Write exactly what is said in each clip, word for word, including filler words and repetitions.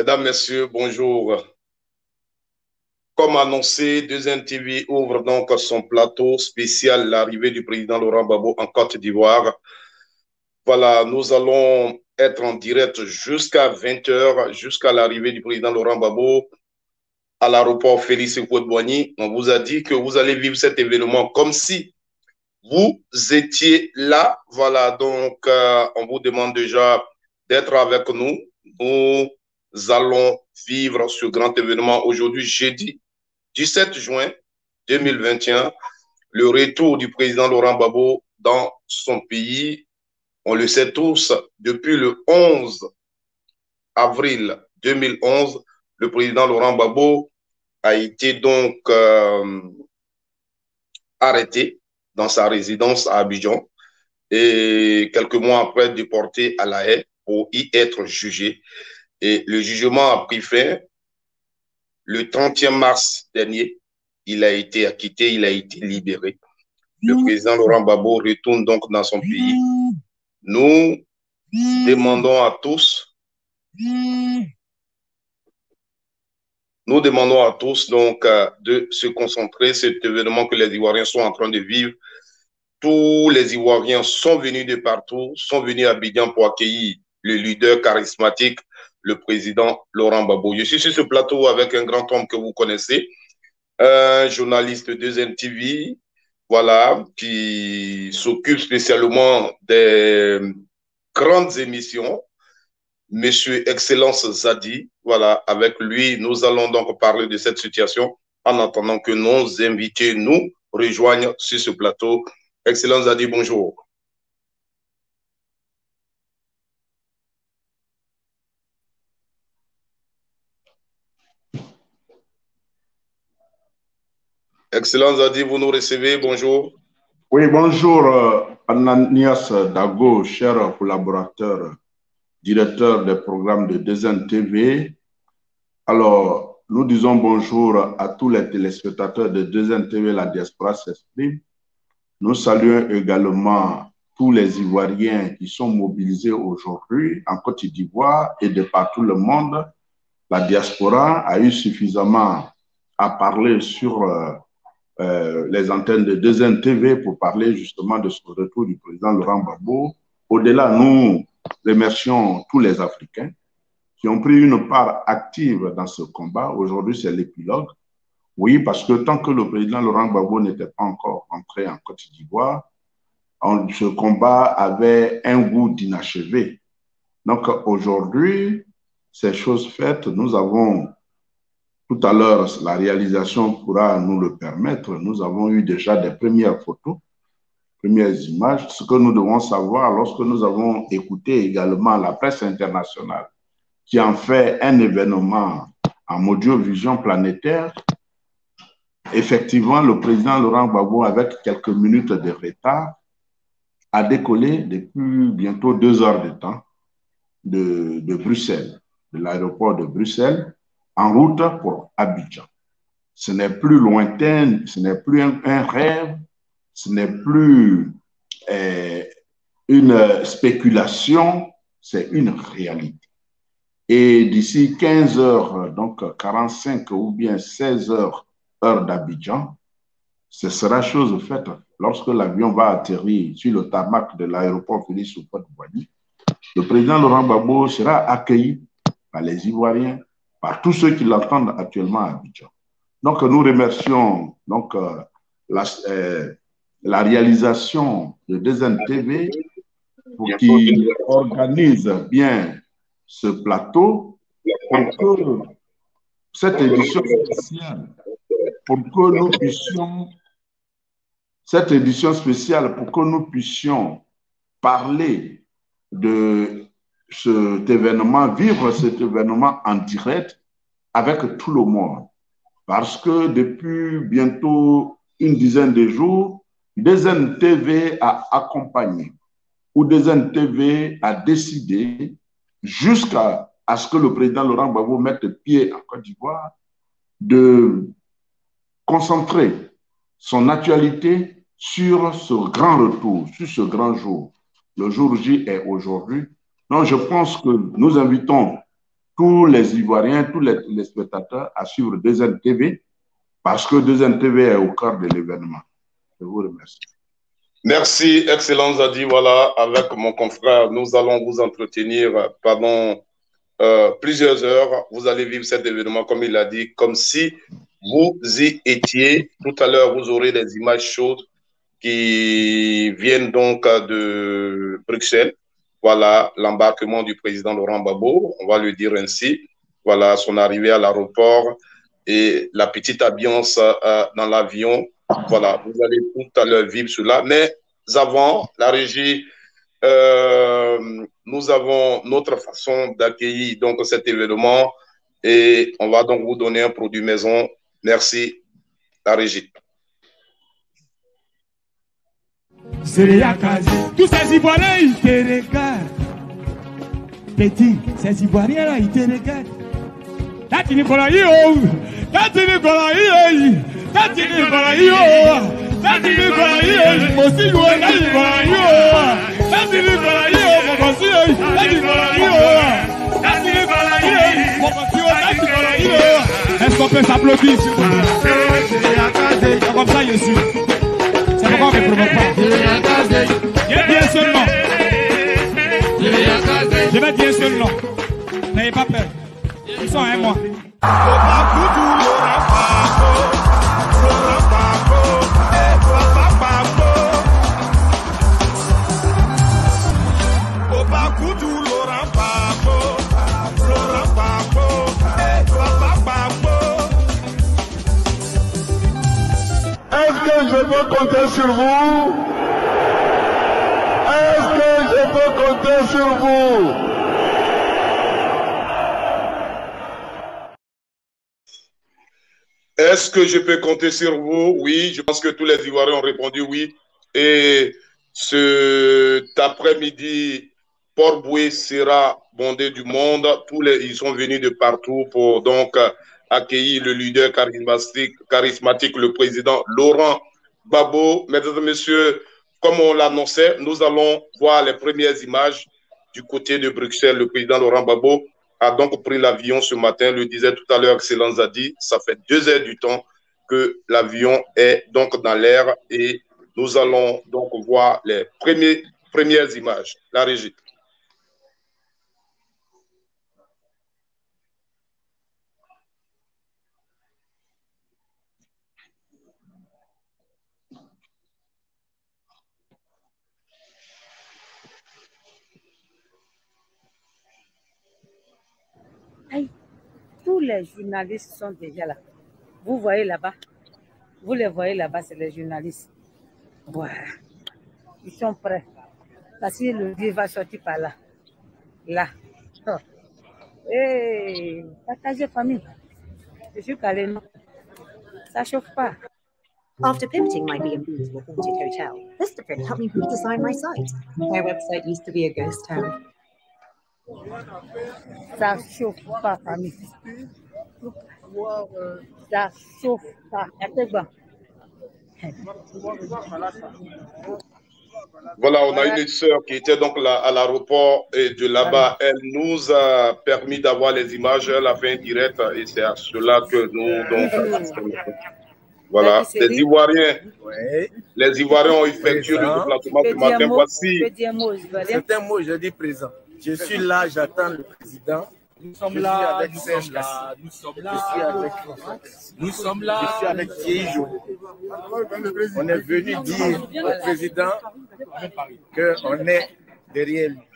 Mesdames, Messieurs, bonjour. Comme annoncé, deux N T V ouvre donc son plateau spécial, l'arrivée du président Laurent Gbagbo en Côte d'Ivoire. Voilà, nous allons être en direct jusqu'à vingt heures, jusqu'à l'arrivée du président Laurent Gbagbo à l'aéroport Félix Houphouët-Boigny. On vous a dit que vous allez vivre cet événement comme si vous étiez là. Voilà, donc euh, on vous demande déjà d'être avec nous. Nous allons vivre ce grand événement aujourd'hui, jeudi dix-sept juin deux mille vingt et un, le retour du président Laurent Gbagbo dans son pays. On le sait tous, depuis le onze avril deux mille onze, le président Laurent Gbagbo a été donc euh, arrêté dans sa résidence à Abidjan et quelques mois après déporté à La Haye pour y être jugé. Et le jugement a pris fin le trente mars dernier. Il a été acquitté, il a été libéré. Le président Laurent Gbagbo retourne donc dans son pays. Nous demandons à tous, nous demandons à tous donc de se concentrer sur cet événement que les Ivoiriens sont en train de vivre. Tous les Ivoiriens sont venus de partout, sont venus à Abidjan pour accueillir le leader charismatique, le président Laurent Gbagbo. Je suis sur ce plateau avec un grand homme que vous connaissez, un journaliste de deux N T V, voilà, qui s'occupe spécialement des grandes émissions, Monsieur Excellence Zadi. Voilà, avec lui, nous allons donc parler de cette situation en attendant que nos invités nous rejoignent sur ce plateau. Excellence Zadi, bonjour. Excellence Zadi, vous nous recevez, bonjour. Oui, bonjour euh, Ananias Dago, cher collaborateur, directeur des programmes de deux N T V. Alors, nous disons bonjour à tous les téléspectateurs de deux N T V, la diaspora s'exprime. Nous saluons également tous les Ivoiriens qui sont mobilisés aujourd'hui en Côte d'Ivoire et de partout le monde. La diaspora a eu suffisamment à parler sur euh, euh, les antennes de deux N T V pour parler justement de ce retour du président Laurent Gbagbo. Au-delà, nous remercions tous les Africains qui ont pris une part active dans ce combat. Aujourd'hui, c'est l'épilogue. Oui, parce que tant que le président Laurent Gbagbo n'était pas encore entré en Côte d'Ivoire, ce combat avait un goût d'inachevé. Donc aujourd'hui, ces choses faites, nous avons, tout à l'heure, la réalisation pourra nous le permettre, nous avons eu déjà des premières photos, premières images. Ce que nous devons savoir lorsque nous avons écouté également la presse internationale qui en fait un événement en audiovision planétaire, effectivement, le président Laurent Gbagbo, avec quelques minutes de retard, a décollé depuis bientôt deux heures de temps de, de Bruxelles, de l'aéroport de Bruxelles, en route pour Abidjan. Ce n'est plus lointain, ce n'est plus un, un rêve, ce n'est plus euh, une spéculation, c'est une réalité. Et d'ici quinze heures, donc quarante-cinq ou bien seize heures, heure d'Abidjan, ce sera chose faite. Lorsque l'avion va atterrir sur le tarmac de l'aéroport Félix Houphouët-Boigny, le président Laurent Gbagbo sera accueilli par les Ivoiriens, par tous ceux qui l'entendent actuellement à Abidjan. Donc, nous remercions donc, euh, la, euh, la réalisation de deux N T V pour qu'ils organisent bien ce plateau pour que cette édition spéciale, pour que nous puissions, cette édition spéciale, pour que nous puissions parler de cet événement, vivre cet événement en direct avec tout le monde. Parce que depuis bientôt une dizaine de jours, deux N T V a accompagné ou deux N T V a décidé jusqu'à ce que le président Laurent Gbagbo mette pied en Côte d'Ivoire de concentrer son actualité sur ce grand retour, sur ce grand jour. Le jour J est aujourd'hui. Donc, je pense que nous invitons tous les Ivoiriens, tous les, les spectateurs à suivre deux N T V parce que deux N T V est au cœur de l'événement. Je vous remercie. Merci, Excellence Zadi. Voilà, avec mon confrère, nous allons vous entretenir pendant euh, plusieurs heures. Vous allez vivre cet événement, comme il a dit, comme si vous y étiez. Tout à l'heure, vous aurez des images chaudes qui viennent donc de Bruxelles. Voilà, l'embarquement du président Laurent Gbagbo, on va le dire ainsi. Voilà, son arrivée à l'aéroport et la petite ambiance euh, dans l'avion. Voilà, vous allez tout à l'heure vivre cela. Mais avant, la régie, euh, nous avons notre façon d'accueillir donc cet événement et on va donc vous donner un produit maison. Merci, la régie. Tous ces Ivoiriens, ils te regardent. Petit, ces Ivoiriens-là, ils te regardent. Tati Nicolas, yo! Tati Nicolas, yo! Tati Nicolas, yo! Tati Nicolas, yo! Moi aussi, yo! Tati Nicolas, yo! Tati Nicolas, yo! Moi aussi, yo! Tati Nicolas, yo! Tati Nicolas, yo! Moi aussi, yo! Tati Nicolas, yo! Est-ce qu'on peut s'applaudir, s'il vous plaît? C'est comme ça, je suis. C'est pourquoi on ne provoque pas. Viens bien seulement. Je vais dire seulement. N'ayez pas peur. Ils sont un mois. Est-ce que je peux compter sur vous? Est-ce que je peux compter sur vous? Est-ce que je peux compter sur vous? Oui, je pense que tous les Ivoiriens ont répondu oui. Et cet après-midi, Port-Boué sera bondé du monde. Tous les, ils sont venus de partout pour donc accueillir le leader charismatique, charismatique, le président Laurent Gbagbo. Mesdames et messieurs, comme on l'annonçait, nous allons voir les premières images du côté de Bruxelles. Le président Laurent Gbagbo a donc pris l'avion ce matin, le disait tout à l'heure Excellence Zadi, ça fait deux heures du temps que l'avion est donc dans l'air et nous allons donc voir les premiers, premières images. La régie. Aïe, tous les journalistes sont déjà là. Vous voyez là-bas, vous les voyez là-bas, c'est les journalistes. Voilà. Ils sont prêts. Parce que le vieux va sortir par là. Là. Oh. Hey, partagez famille. Je suis calé, non? Ça chauffe pas. After pivoting my B and B to a haunted hotel, Vistaprint helped me redesign my site. Their website used to be a ghost town. Ça chauffe pas, famille. Ça chauffe pas. Voilà, on a une sœur qui était donc là à l'aéroport et de là-bas, elle nous a permis d'avoir les images, elle a fait un direct et c'est à cela que nous donc voilà, les Ivoiriens, les Ivoiriens ont effectué le déplacement ce matin. Voici. C'est un mot, je dis présent. Je suis là, j'attends le président. Nous sommes là, avec nous sommes là, nous sommes là, avec, nous sommes là, je suis avec Thierry Jo. On est venu dire au président qu'on est derrière lui.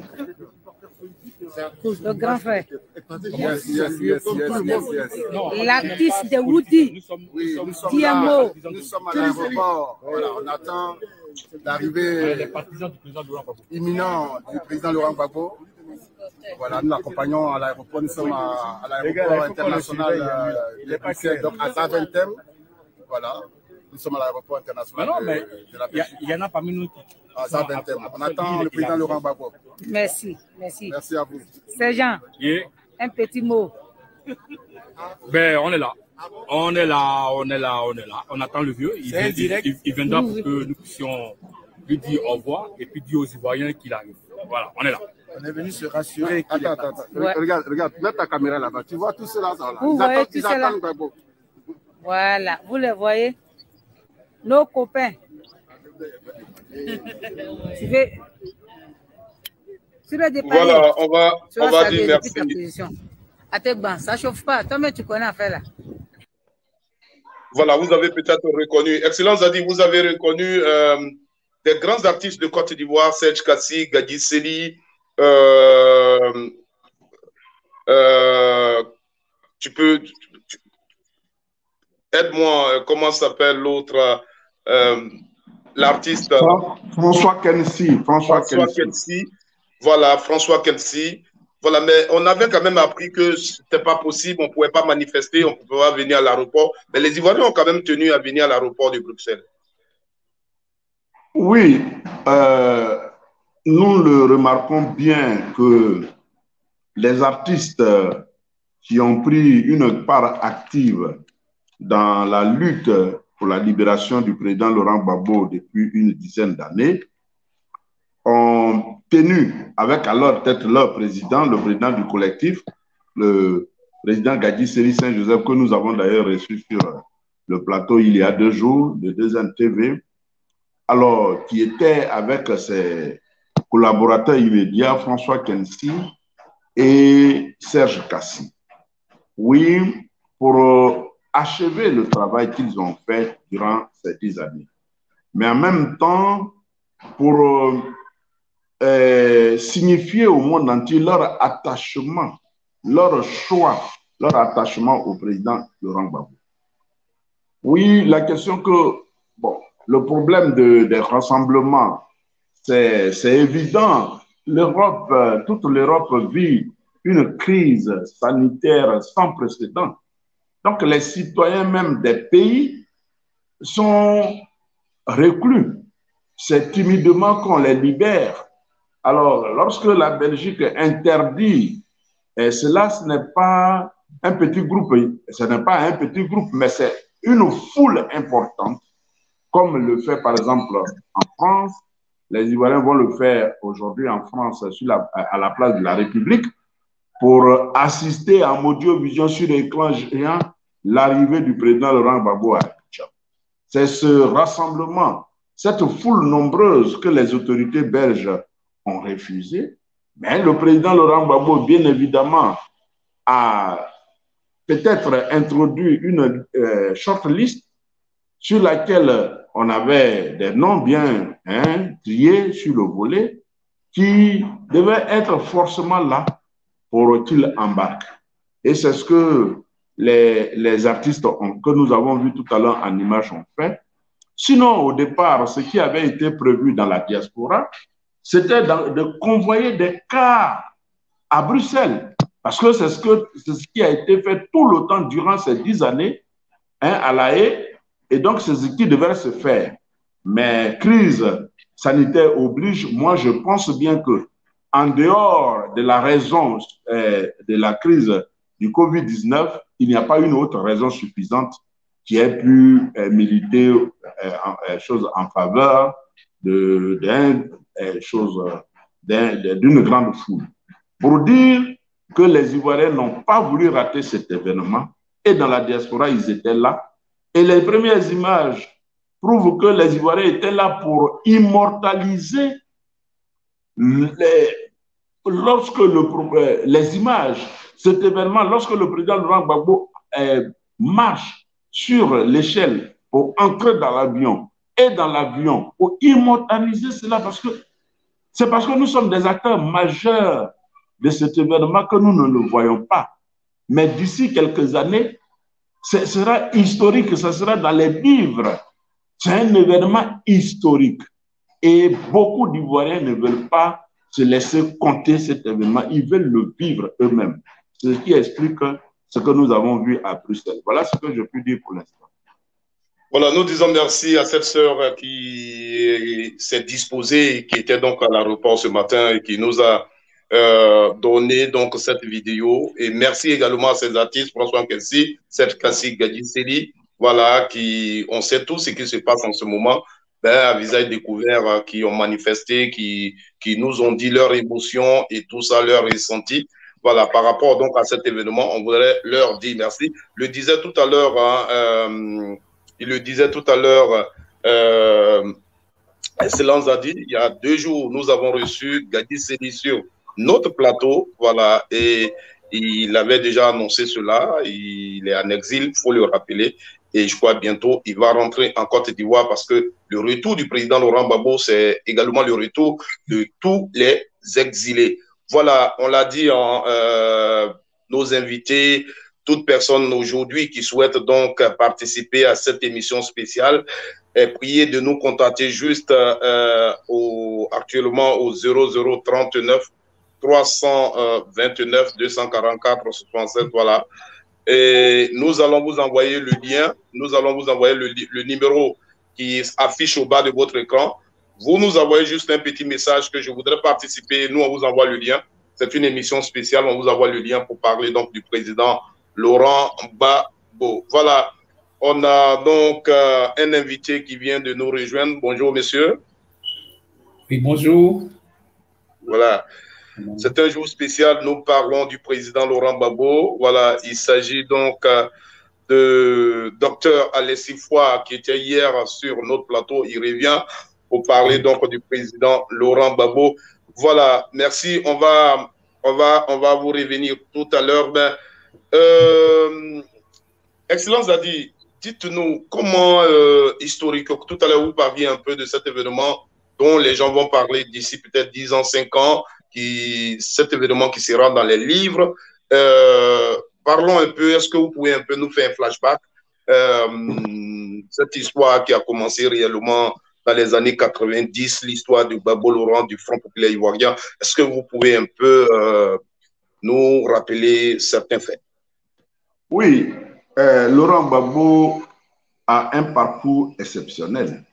Le grand frère. Yes, yes, yes, yes, yes, yes. L'artiste de Woody. Oui, nous sommes Diamo. là, nous sommes à l'aéroport. Voilà, on attend l'arrivée imminente du président Laurent Gbagbo. Voilà, nous l'accompagnons à l'aéroport. Nous sommes à, à l'aéroport international euh, de Bruxelles, donc à Zaventem. Voilà, nous sommes à l'aéroport international non, mais de, de la il y, y en a parmi nous qui à Zaventem. On attend le président Laurent Gbagbo. Merci, merci. Merci à vous. Sergent, yeah. Un petit mot. Ben, on est là. On est là, on est là, on est là. On attend le vieux. Il, vient, il, il, il viendra pour que nous puissions lui dire au revoir et puis dire aux Ivoiriens qu'il arrive. Voilà, on est là. On est venu se rassurer. Attends, attends, attends. Ouais. Regarde, regarde, mets ta caméra là-bas. Tu vois tout cela, ça, là. Vous Ils voyez attendent, tout ils cela? attendent Gbagbo. Voilà, vous les voyez? Nos copains. Tu veux... Tu veux dépanner? Voilà, on va, tu on va dire merci. Ta position. Attends, ça ne chauffe pas. Toi, mais tu connais à faire là. Voilà, vous avez peut-être reconnu. Excellence Zadi, vous avez reconnu euh, des grands artistes de Côte d'Ivoire, Serge Kassi, Gadi Seli. Euh, euh, tu peux... Tu, aide-moi, comment s'appelle l'autre, euh, l'artiste François Kensi. François, François Kensi. Kensi. Voilà, François Kensi. Voilà, mais on avait quand même appris que ce n'était pas possible, on ne pouvait pas manifester, on ne pouvait pas venir à l'aéroport. Mais les Ivoiriens ont quand même tenu à venir à l'aéroport de Bruxelles. Oui, euh, nous le remarquons bien que les artistes qui ont pris une part active dans la lutte pour la libération du président Laurent Gbagbo depuis une dizaine d'années ont tenu avec à leur tête leur président, le président du collectif, le président Gadi Seli Saint-Joseph, que nous avons d'ailleurs reçu sur le plateau il y a deux jours de deux N T V, alors qui était avec ses collaborateurs immédiats, François Kensi et Serge Kassi. Oui, pour achever le travail qu'ils ont fait durant ces dix années. Mais en même temps, pour euh, signifier au monde entier leur attachement, leur choix, leur attachement au président Laurent Gbagbo. Oui, la question que, bon, le problème de, des rassemblements, c'est évident. L'Europe, toute l'Europe vit une crise sanitaire sans précédent. Donc, les citoyens même des pays sont reclus. C'est timidement qu'on les libère. Alors, lorsque la Belgique interdit, et cela, ce n'est pas un petit groupe, ce n'est pas un petit groupe, mais c'est une foule importante, comme le fait par exemple en France. Les Ivoiriens vont le faire aujourd'hui en France sur la, à la place de la République pour assister en audio-vision sur l'écran géant l'arrivée du président Laurent Gbagbo à Abidjan. C'est ce rassemblement, cette foule nombreuse que les autorités belges ont refusé, mais le président Laurent Gbagbo, bien évidemment, a peut-être introduit une euh, short list sur laquelle on avait des noms bien hein, triés sur le volet qui devaient être forcément là pour qu'ils embarquent. Et c'est ce que les, les artistes ont, que nous avons vu tout à l'heure en image ont fait. Sinon, au départ, ce qui avait été prévu dans la diaspora, c'était de convoyer des cars à Bruxelles. Parce que c'est ce, que, c'est ce qui a été fait tout le temps durant ces dix années hein, à La Haye. Et donc, c'est ce qui devait se faire. Mais crise sanitaire oblige, moi, je pense bien que en dehors de la raison euh, de la crise du covid dix-neuf, il n'y a pas une autre raison suffisante qui ait pu euh, militer euh, en, euh, chose en faveur de, d'un, euh, chose, d'un, d'une grande foule. Pour dire que les Ivoiriens n'ont pas voulu rater cet événement, et dans la diaspora, ils étaient là. Et les premières images prouvent que les Ivoiriens étaient là pour immortaliser les, lorsque le, les images, cet événement, lorsque le président Laurent Gbagbo euh, marche sur l'échelle pour entrer dans l'avion et dans l'avion, pour immortaliser cela, parce que c'est parce que nous sommes des acteurs majeurs de cet événement que nous ne le voyons pas. Mais d'ici quelques années, ce sera historique, ce sera dans les livres. C'est un événement historique. Et beaucoup d'Ivoiriens ne veulent pas se laisser compter cet événement. Ils veulent le vivre eux-mêmes. C'est ce qui explique ce que nous avons vu à Bruxelles. Voilà ce que je peux dire pour l'instant. Voilà, nous disons merci à cette sœur qui s'est disposée, qui était donc à l'aéroport ce matin et qui nous a Euh, donner donc cette vidéo, et merci également à ces artistes, François Kensi, Serge Kassi, Gadi Seli, voilà, qui on sait tout ce qui se passe en ce moment. ben, à visage découvert, qui ont manifesté, qui, qui nous ont dit leurs émotions et tout ça, leurs ressentis. Voilà, par rapport donc à cet événement, on voudrait leur dire merci. Le disait tout à l'heure, hein, euh, il le disait tout à l'heure, euh, Excellence a dit, il y a deux jours, nous avons reçu Gadi Sedi sur notre plateau, voilà, et il avait déjà annoncé cela, il est en exil, il faut le rappeler, et je crois bientôt, il va rentrer en Côte d'Ivoire parce que le retour du président Laurent Gbagbo, c'est également le retour de tous les exilés. Voilà, on l'a dit, en, euh, nos invités, toute personne aujourd'hui qui souhaite donc participer à cette émission spéciale, est priée de nous contacter juste euh, au, actuellement au zéro zéro trente-neuf trois cent vingt-neuf deux cent quarante-quatre soixante-sept, voilà. Et nous allons vous envoyer le lien, nous allons vous envoyer le, le numéro qui affiche au bas de votre écran. Vous nous envoyez juste un petit message que je voudrais participer. Nous, on vous envoie le lien. C'est une émission spéciale. On vous envoie le lien pour parler donc du président Laurent Gbagbo. Voilà. On a donc euh, un invité qui vient de nous rejoindre. Bonjour, monsieur. Oui, bonjour. Voilà. C'est un jour spécial. Nous parlons du président Laurent Gbagbo. Voilà. Il s'agit donc euh, de docteur Alessi Foy qui était hier sur notre plateau. Il revient pour parler donc du président Laurent Gbagbo. Voilà, merci. On va, on va, on va vous revenir tout à l'heure. Ben, euh, Excellence a dit, dites-nous comment euh, historique, tout à l'heure vous parliez un peu de cet événement dont les gens vont parler d'ici peut-être dix ans, cinq ans, qui, cet événement qui sera dans les livres. Euh, parlons un peu, est-ce que vous pouvez un peu nous faire un flashback, euh, cette histoire qui a commencé réellement dans les années quatre-vingt-dix, l'histoire de Gbagbo Laurent du Front populaire ivoirien. Est-ce que vous pouvez un peu euh, nous rappeler certains faits? Oui, euh, Laurent Gbagbo a un parcours exceptionnel.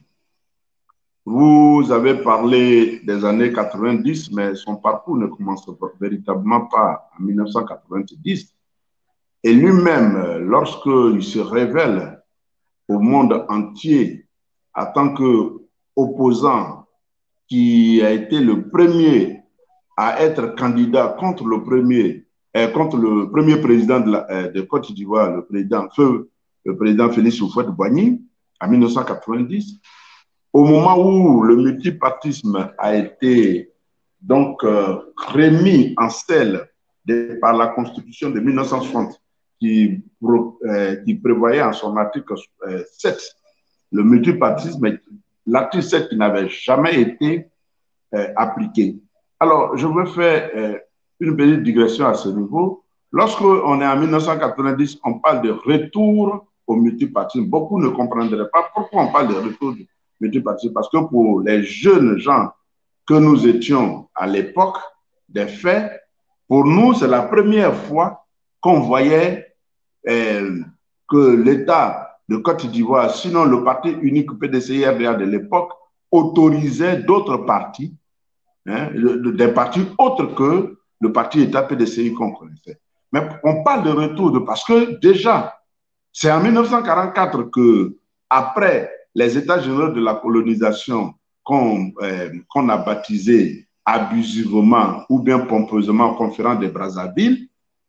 Vous avez parlé des années quatre-vingt-dix, mais son parcours ne commence véritablement pas en mille neuf cent quatre-vingt-dix. Et lui-même, lorsqu'il se révèle au monde entier en tant qu'opposant qui a été le premier à être candidat contre le premier, euh, contre le premier président de, la, euh, de Côte d'Ivoire, le président, feu, le président Félix Houphouët-Boigny, en mille neuf cent quatre-vingt-dix, au moment où le multipartisme a été donc euh, remis en selle de, par la Constitution de mille neuf cent soixante, qui, euh, qui prévoyait en son article euh, sept le multipartisme, l'article sept qui n'avait jamais été euh, appliqué. Alors, je veux faire euh, une petite digression à ce niveau. Lorsqu'on est en mille neuf cent quatre-vingt-dix, on parle de retour au multipartisme. Beaucoup ne comprendraient pas pourquoi on parle de retour au multipartisme. Parce que pour les jeunes gens que nous étions à l'époque des faits, pour nous, c'est la première fois qu'on voyait euh, que l'État de Côte d'Ivoire, sinon le parti unique P D C I R D A de l'époque, autorisait d'autres partis, hein, des partis autres que le parti État P D C I qu'on connaissait. Mais on parle de retour de, parce que déjà, c'est en mille neuf cent quarante-quatre que, après les États généraux de la colonisation qu'on euh, qu'on a baptisé abusivement ou bien pompeusement Conférence de Brazzaville,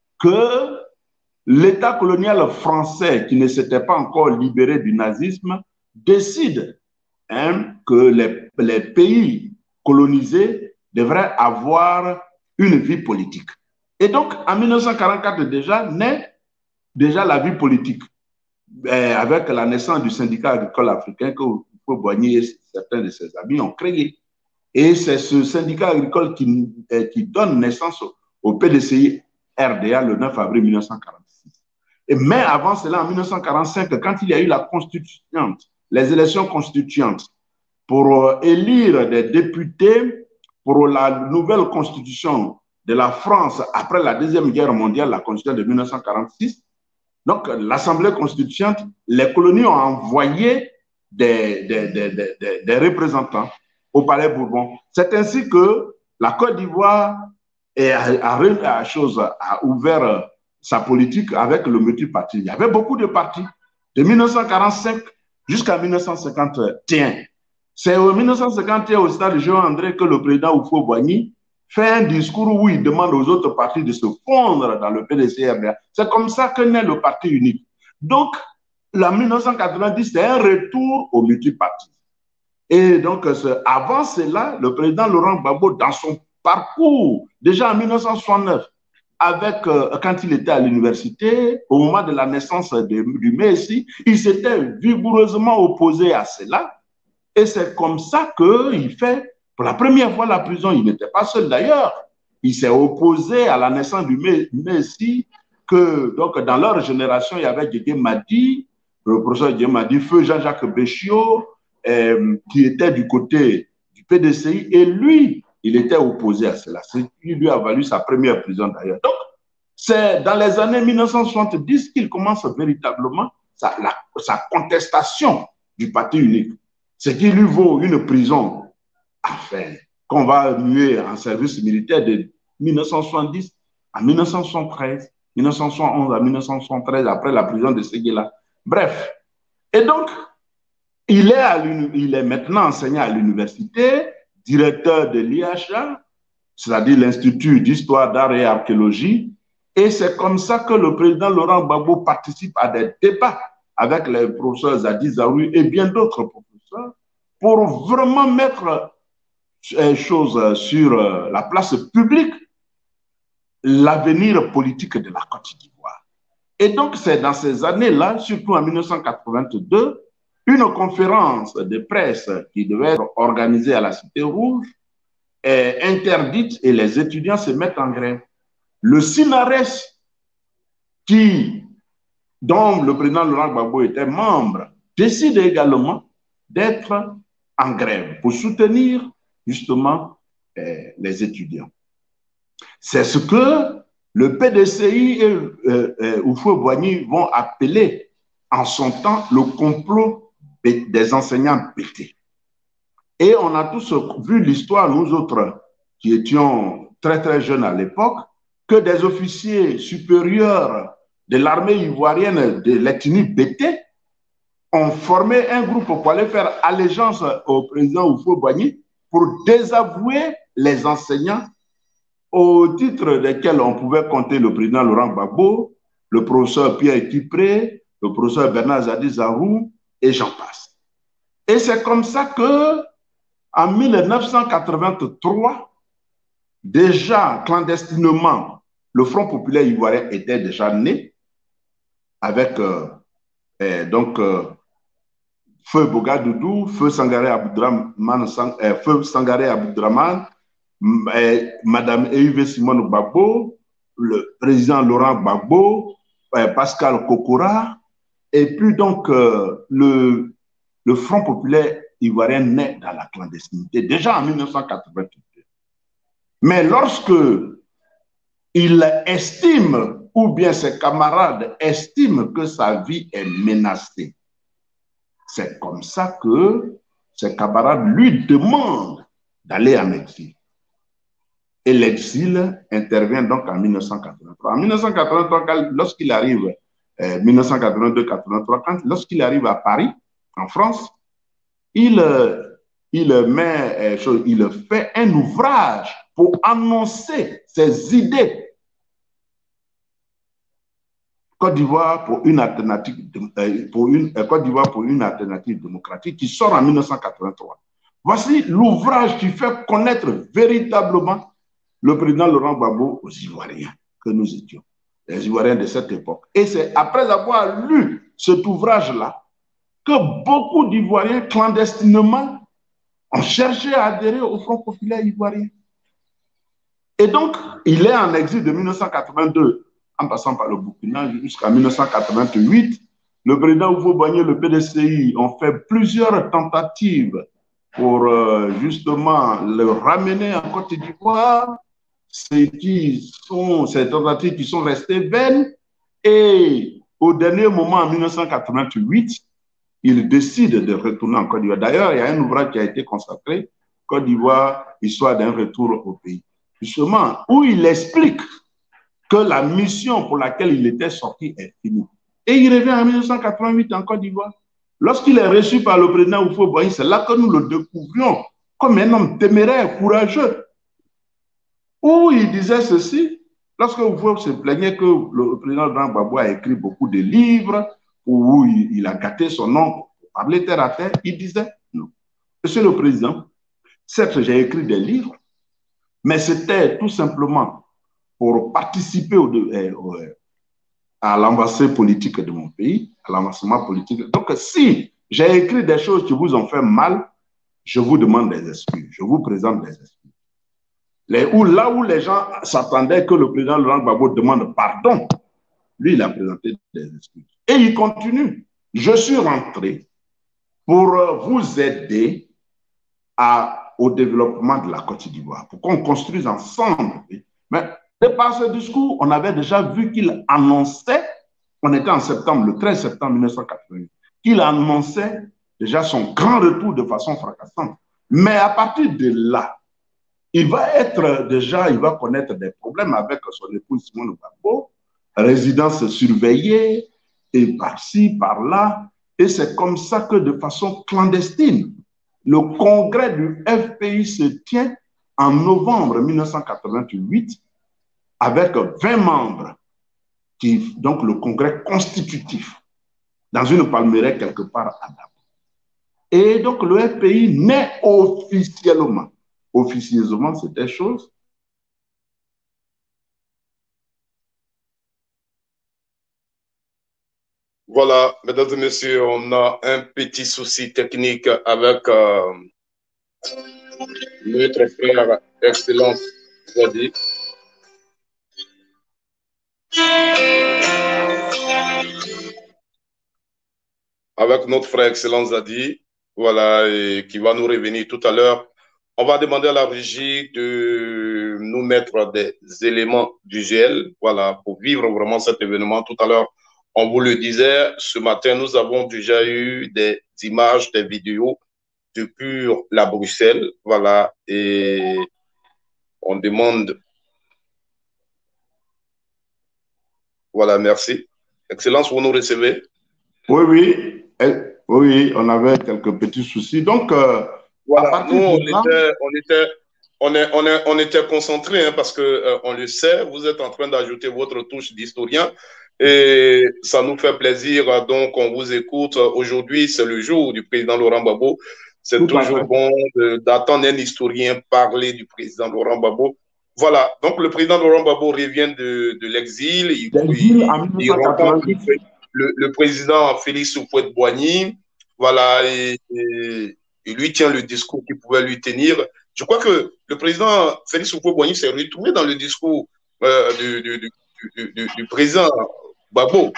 que l'État colonial français, qui ne s'était pas encore libéré du nazisme, décide hein, que les, les pays colonisés devraient avoir une vie politique. Et donc, en mille neuf cent quarante-quatre, déjà, naît déjà la vie politique, euh, avec la naissance du syndicat agricole africain que Houphouët-Boigny et certains de ses amis ont créé. Et c'est ce syndicat agricole qui, euh, qui donne naissance au, au P D C I R D A le neuf avril mille neuf cent quarante-six. Et, mais avant cela, en mille neuf cent quarante-cinq, quand il y a eu la constituante, les élections constituantes pour euh, élire des députés pour la nouvelle constitution de la France après la Deuxième Guerre mondiale, la constitution de mille neuf cent quarante-six, donc l'Assemblée constituante, les colonies ont envoyé des, des, des, des, des représentants au Palais Bourbon. C'est ainsi que la Côte d'Ivoire a, a, a, chose, a ouvert sa politique avec le multipartisme. Il y avait beaucoup de partis. De mille neuf cent quarante-cinq jusqu'à mille neuf cent cinquante et un, C'est en mille neuf cent cinquante et un au stade Jean-André que le président Houphouët-Boigny fait un discours où il demande aux autres partis de se fondre dans le P D C R D A. C'est comme ça que naît le parti unique. Donc, la mille neuf cent quatre-vingt-dix, c'est un retour au multipartisme. Et donc, avant cela, le président Laurent Gbagbo, dans son parcours, déjà en mille neuf cent soixante-neuf, avec, euh, quand il était à l'université, au moment de la naissance de, du Messie, il s'était vigoureusement opposé à cela. Et c'est comme ça qu'il fait, pour la première fois, la prison. Il n'était pas seul d'ailleurs. Il s'est opposé à la naissance du Messie, que donc dans leur génération, il y avait Djedje Madi, le professeur Djedje Madi, feu Jean-Jacques Béchiot, euh, qui était du côté du P D C I, et lui, il était opposé à cela. Ce qui lui a valu sa première prison d'ailleurs. Donc, c'est dans les années mille neuf cent soixante-dix qu'il commence véritablement sa, la, sa contestation du parti unique. Ce qui lui vaut une prison, enfin, qu'on va muer en service militaire de mille neuf cent soixante-dix à mille neuf cent soixante-treize, mille neuf cent soixante et onze à mille neuf cent soixante-treize, après la prison de Séguéla. Bref. Et donc, il est, à il est maintenant enseignant à l'université, directeur de l'I H A, c'est-à-dire l'Institut d'Histoire, d'Art et Archéologie, et c'est comme ça que le président Laurent Gbagbo participe à des débats avec les professeurs Zadi Zaroui et bien d'autres professeurs pour vraiment mettre les choses sur la place publique, l'avenir politique de la Côte d'Ivoire. Et donc, c'est dans ces années-là, surtout en mille neuf cent quatre-vingt-deux, une conférence de presse qui devait être organisée à la Cité Rouge est interdite et les étudiants se mettent en grève. Le SINARES, qui, dont le président Laurent Gbagbo était membre, décide également d'être en grève pour soutenir justement eh, les étudiants. C'est ce que le P D C I et euh, euh, Houphouët-Boigny vont appeler en son temps le complot des enseignants pétés. Et on a tous vu l'histoire, nous autres qui étions très très jeunes à l'époque, que des officiers supérieurs de l'armée ivoirienne de l'ethnie Bété ont formé un groupe pour aller faire allégeance au président Houphouët-Boigny pour désavouer les enseignants au titre desquels on pouvait compter le président Laurent Gbagbo, le professeur Pierre Kipré, le professeur Bernard Zadi Zarou, et j'en passe. Et c'est comme ça que, en mille neuf cent quatre-vingt-trois, déjà clandestinement, le Front populaire ivoirien était déjà né, avec euh, eh, donc euh, Feu Bogadoudou, Feu Sangaré Aboudraman, eh, Feu Sangaré Aboudraman, eh, Madame Eyve Simone Gbagbo, le président Laurent Gbagbo, eh, Pascal Kokora, et puis donc euh, le, le Front populaire ivoirien naît dans la clandestinité, déjà en mille neuf cent quatre-vingt-deux. Mais lorsque il estime, ou bien ses camarades estiment que sa vie est menacée, c'est comme ça que ses camarades lui demandent d'aller en exil. Et l'exil intervient donc en mille neuf cent quatre-vingt-trois. En mille neuf cent quatre-vingt-trois, lorsqu'il arrive, euh, mille neuf cent quatre-vingt-deux quatre-vingt-trois, lorsqu'il arrive à Paris, en France, il, il, met, euh, il fait un ouvrage pour annoncer ses idées. Côte d'Ivoire pour une alternative, pour une Côte d'Ivoire pour une alternative démocratique qui sort en mille neuf cent quatre-vingt-trois. Voici l'ouvrage qui fait connaître véritablement le président Laurent Gbagbo aux Ivoiriens que nous étions, les Ivoiriens de cette époque. Et c'est après avoir lu cet ouvrage-là que beaucoup d'Ivoiriens clandestinement ont cherché à adhérer au Front populaire ivoirien. Et donc, il est en exil de mille neuf cent quatre-vingt-deux en passant par le Burkina jusqu'en mille neuf cent quatre-vingt-huit. Le président Houphouët-Boigny et le P D C I ont fait plusieurs tentatives pour euh, justement le ramener en Côte d'Ivoire. Ces tentatives qui sont restées vaines. Et au dernier moment, en mille neuf cent quatre-vingt-huit, il décide de retourner en Côte d'Ivoire. D'ailleurs, il y a un ouvrage qui a été consacré, Côte d'Ivoire, histoire d'un retour au pays. Justement, où il explique que la mission pour laquelle il était sorti est finie. Et il revient en mille neuf cent quatre-vingt-huit en Côte d'Ivoire. Lorsqu'il est reçu par le président Houphouët-Boigny, c'est là que nous le découvrions comme un homme téméraire, courageux, où il disait ceci, lorsque Houphouët se plaignait que le président Laurent Gbagbo a écrit beaucoup de livres, où il, il a gâté son nom pour parler terre à terre, il disait non. Monsieur le Président, certes, j'ai écrit des livres, mais c'était tout simplement pour participer au, au, à l'avancée politique de mon pays, à l'avancement politique. Donc, si j'ai écrit des choses qui vous ont fait mal, je vous demande des excuses, je vous présente des excuses. Les, où, là où les gens s'attendaient que le président Laurent Gbagbo demande pardon, lui, il a présenté des excuses. Et il continue. Je suis rentré pour vous aider à, au développement de la Côte d'Ivoire, pour qu'on construise ensemble. Mais par ce discours, on avait déjà vu qu'il annonçait, on était en septembre, le treize septembre mille neuf cent quatre-vingt-huit, qu'il annonçait déjà son grand retour de façon fracassante. Mais à partir de là, il va être déjà, il va connaître des problèmes avec son épouse Simone Gbagbo, résidence surveillée, et par-ci, par-là. Et c'est comme ça que de façon clandestine, le congrès du F P I se tient en novembre mille neuf cent quatre-vingt-huit avec vingt membres, qui, donc le congrès constitutif, dans une palmeraie quelque part à Dabo. Et donc le F P I naît officiellement. Officieusement, c'était chose. Voilà, mesdames et messieurs, on a un petit souci technique avec euh, notre frère Excellence Zadi. Avec notre frère Excellence Zadi, voilà, et qui va nous revenir tout à l'heure. On va demander à la régie de nous mettre des éléments visuels, voilà, pour vivre vraiment cet événement. Tout à l'heure, on vous le disait, ce matin, nous avons déjà eu des images, des vidéos depuis la Bruxelles, voilà, et on demande... Voilà, merci. Excellence, vous nous recevez? Oui, oui, oui, on avait quelques petits soucis. Donc, euh, voilà, nous, on était, on était, on est, on est, on était concentrés, hein, parce que euh, on le sait, vous êtes en train d'ajouter votre touche d'historien. Et ça nous fait plaisir, donc on vous écoute. Aujourd'hui, c'est le jour du président Laurent Gbagbo. C'est toujours bon d'attendre un historien parler du président Laurent Gbagbo. Voilà, donc le président Laurent Gbagbo revient de, de l'exil. Il, il, il rencontre le, le président Félix Houphouët-Boigny. Voilà, et, et il lui tient le discours qu'il pouvait lui tenir. Je crois que le président Félix Houphouët-Boigny s'est retrouvé dans le discours euh, du, du, du, du, du, du président Gbagbo.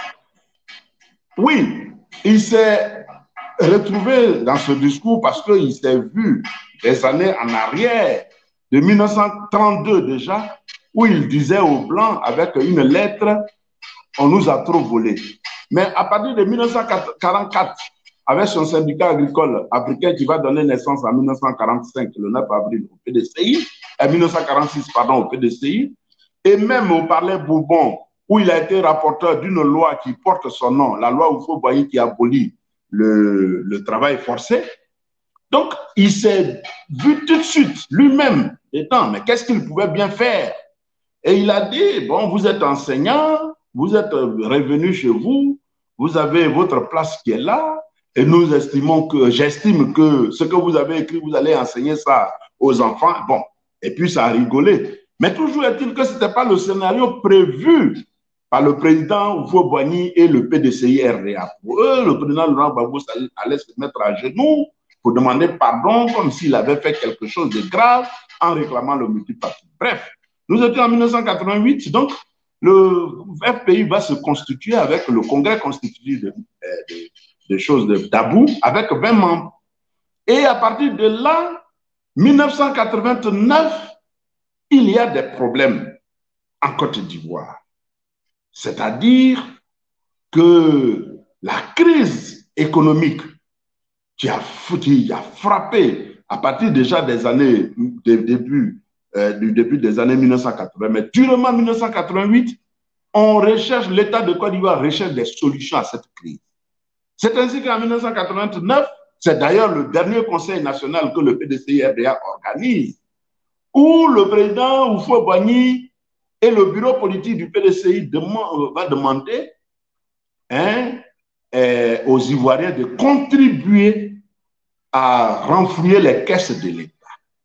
Oui, il s'est retrouvé dans ce discours parce qu'il s'est vu des années en arrière, de mille neuf cent trente-deux déjà, où il disait aux Blancs avec une lettre, on nous a trop volé. Mais à partir de mille neuf cent quarante-quatre, avec son syndicat agricole africain qui va donner naissance en mille neuf cent quarante-cinq, le neuf avril au P D C I, en mille neuf cent quarante-six, pardon, au P D C I, et même au Palais Bourbon, où il a été rapporteur d'une loi qui porte son nom, la loi Houphouët-Boigny qui abolit le, le travail forcé. Donc, il s'est vu tout de suite, lui-même, étant, mais qu'est-ce qu'il pouvait bien faire? Et il a dit, bon, vous êtes enseignant, vous êtes revenu chez vous, vous avez votre place qui est là, et nous estimons que, j'estime que ce que vous avez écrit, vous allez enseigner ça aux enfants. Bon, et puis ça a rigolé. Mais toujours est-il que ce n'était pas le scénario prévu par le président Houphouët-Boigny et le P D C I R D A. Pour eux, le président Laurent Gbagbo allait se mettre à genoux pour demander pardon comme s'il avait fait quelque chose de grave en réclamant le multipartisme. Bref, nous étions en mille neuf cent quatre-vingt-huit, donc le F P I va se constituer avec le congrès constitué de, de, de choses de Dabo avec vingt membres. Et à partir de là, mille neuf cent quatre-vingt-neuf, il y a des problèmes en Côte d'Ivoire. C'est-à-dire que la crise économique qui a, qui a frappé à partir déjà des années, des débuts, euh, du début des années mille neuf cent quatre-vingts, mais durement mille neuf cent quatre-vingt-huit, on recherche, l'État de Côte d'Ivoire recherche des solutions à cette crise. C'est ainsi qu'en mille neuf cent quatre-vingt-neuf, c'est d'ailleurs le dernier conseil national que le P D C I R D A organise, où le président Houphouët-Boigny et le bureau politique du P D C I demande, va demander hein, eh, aux Ivoiriens de contribuer à renflouer les caisses de l'État.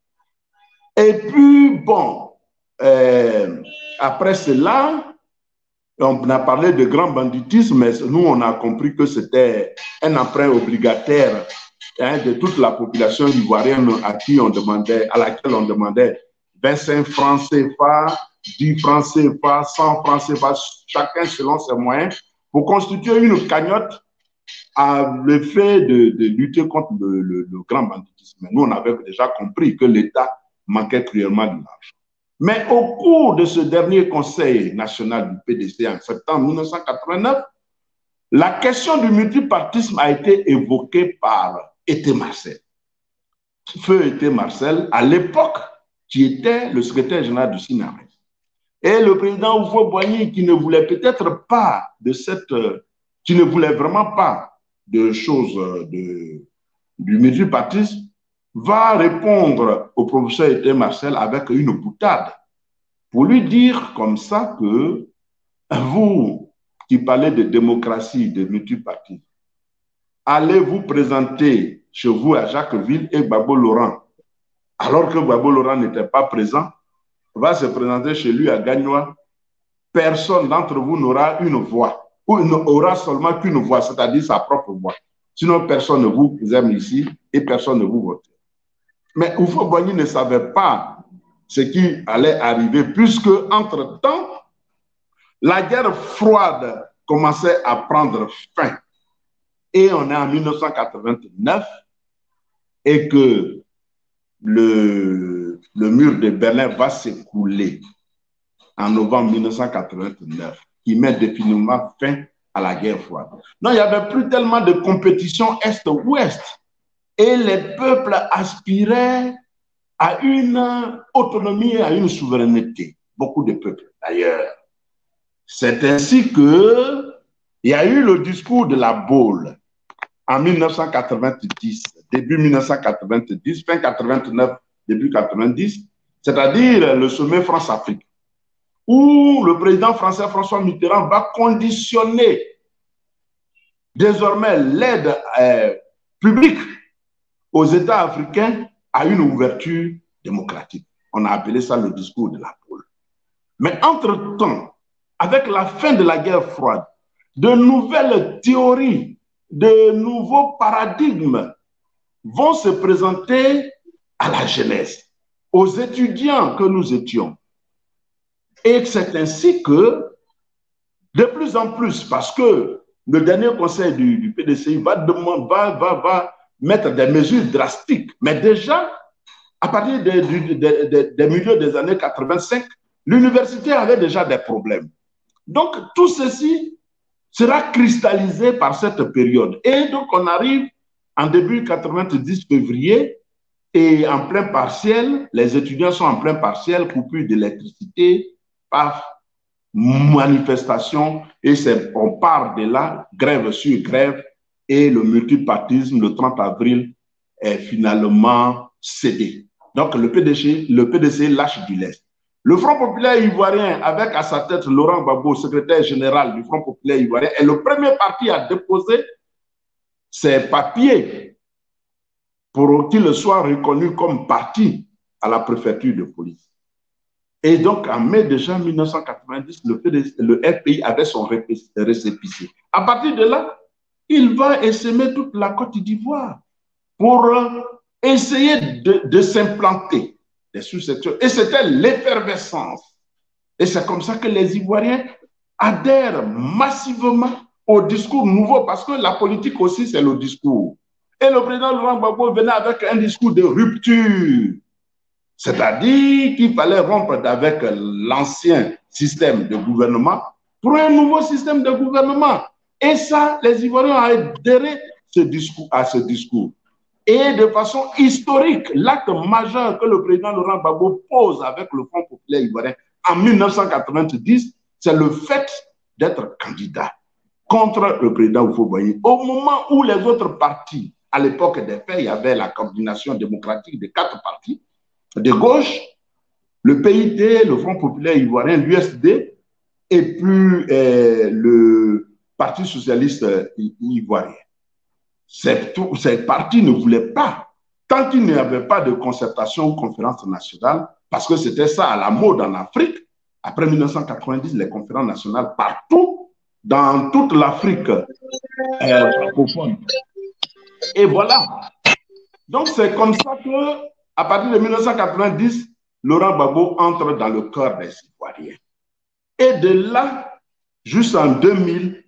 Et puis, bon, euh, après cela, on a parlé de grand banditisme, mais nous, on a compris que c'était un emprunt obligataire hein, de toute la population ivoirienne à qui on demandait, à laquelle on demandait vingt-cinq francs C F A, dix francs C F A, cent francs C F A, chacun selon ses moyens, pour constituer une cagnotte à l'effet de, de lutter contre le, le, le grand banditisme. Mais nous, on avait déjà compris que l'État manquait cruellement de l'argent. Mais au cours de ce dernier conseil national du P D C en septembre mille neuf cent quatre-vingt-neuf, la question du multipartisme a été évoquée par Été Marcel. Feu Été Marcel, à l'époque, qui était le secrétaire général du Sinares. Et le président Houphouët-Boigny, qui ne voulait peut-être pas de cette, qui ne voulait vraiment pas de choses de, du multipartisme, va répondre au professeur Été Marcel avec une boutade pour lui dire comme ça que vous qui parlez de démocratie, de multipartisme, allez vous présenter chez vous à Jacquesville et Gbagbo Laurent, alors que Gbagbo Laurent n'était pas présent, va se présenter chez lui à Gagnoa, personne d'entre vous n'aura une voix, ou n'aura seulement qu'une voix, c'est-à-dire sa propre voix. Sinon, personne ne vous aime ici et personne ne vous vote. Mais Houphouët-Boigny ne savait pas ce qui allait arriver, puisque, entre-temps, la guerre froide commençait à prendre fin. Et on est en mille neuf cent quatre-vingt-neuf et que le, le mur de Berlin va s'écouler en novembre mille neuf cent quatre-vingt-neuf, qui met définitivement fin à la guerre froide. Non, il n'y avait plus tellement de compétition Est-Ouest. Et les peuples aspiraient à une autonomie et à une souveraineté. Beaucoup de peuples, d'ailleurs. C'est ainsi qu'il y a eu le discours de la Baule en mille neuf cent quatre-vingt-dix, début mille neuf cent quatre-vingt-dix, fin quatre-vingt-neuf, début quatre-vingt-dix, c'est-à-dire le sommet France-Afrique, où le président français François Mitterrand va conditionner désormais l'aide euh, publique aux États africains à une ouverture démocratique. On a appelé ça le discours de la Baule. Mais entre-temps, avec la fin de la guerre froide, de nouvelles théories, de nouveaux paradigmes vont se présenter à la jeunesse, aux étudiants que nous étions. Et c'est ainsi que, de plus en plus, parce que le dernier conseil du, du P D C I va, va, va, va mettre des mesures drastiques, mais déjà, à partir des de, de, de, de milieux des années quatre-vingt-cinq, l'université avait déjà des problèmes. Donc, tout ceci sera cristallisé par cette période. Et donc, on arrive en début quatre-vingt-dix février, et en plein partiel, les étudiants sont en plein partiel, coupure d'électricité, paf, manifestation, et on part de là, grève sur grève, et le multipartisme, le trente avril, est finalement cédé. Donc, le P D C, le P D C lâche du lest. Le Front populaire ivoirien, avec à sa tête Laurent Gbagbo, secrétaire général du Front populaire ivoirien, est le premier parti à déposer ses papiers pour qu'il soit reconnu comme parti à la préfecture de police. Et donc, en mai déjà mille neuf cent quatre-vingt-dix, le, P D C, le R P I avait son récépissé. À partir de là, il va essaimer toute la Côte d'Ivoire pour essayer de, de s'implanter des sous-sections. Et c'était l'effervescence. Et c'est comme ça que les Ivoiriens adhèrent massivement au discours nouveau, parce que la politique aussi, c'est le discours. Et le président Laurent Gbagbo venait avec un discours de rupture. C'est-à-dire qu'il fallait rompre avec l'ancien système de gouvernement pour un nouveau système de gouvernement. Et ça, les Ivoiriens ont adhéré ce discours, à ce discours. Et de façon historique, l'acte majeur que le président Laurent Gbagbo pose avec le Front populaire ivoirien en mille neuf cent quatre-vingt-dix, c'est le fait d'être candidat. contre le président Houphouët-Boigny. Au moment où les autres partis, à l'époque des faits, il y avait la coordination démocratique de quatre partis de gauche, le P I T, le Front populaire ivoirien, l'U S D, et puis euh, le Parti socialiste ivoirien. Ces, ces partis ne voulaient pas, tant qu'il n'y avait pas de concertation ou conférence nationale, parce que c'était ça à la mode en Afrique, après mille neuf cent quatre-vingt-dix, les conférences nationales partout, dans toute l'Afrique euh, francophone. Et voilà. Donc c'est comme ça que, à partir de mille neuf cent quatre-vingt-dix, Laurent Gbagbo entre dans le cœur des Ivoiriens. Et de là, jusqu'en deux mille,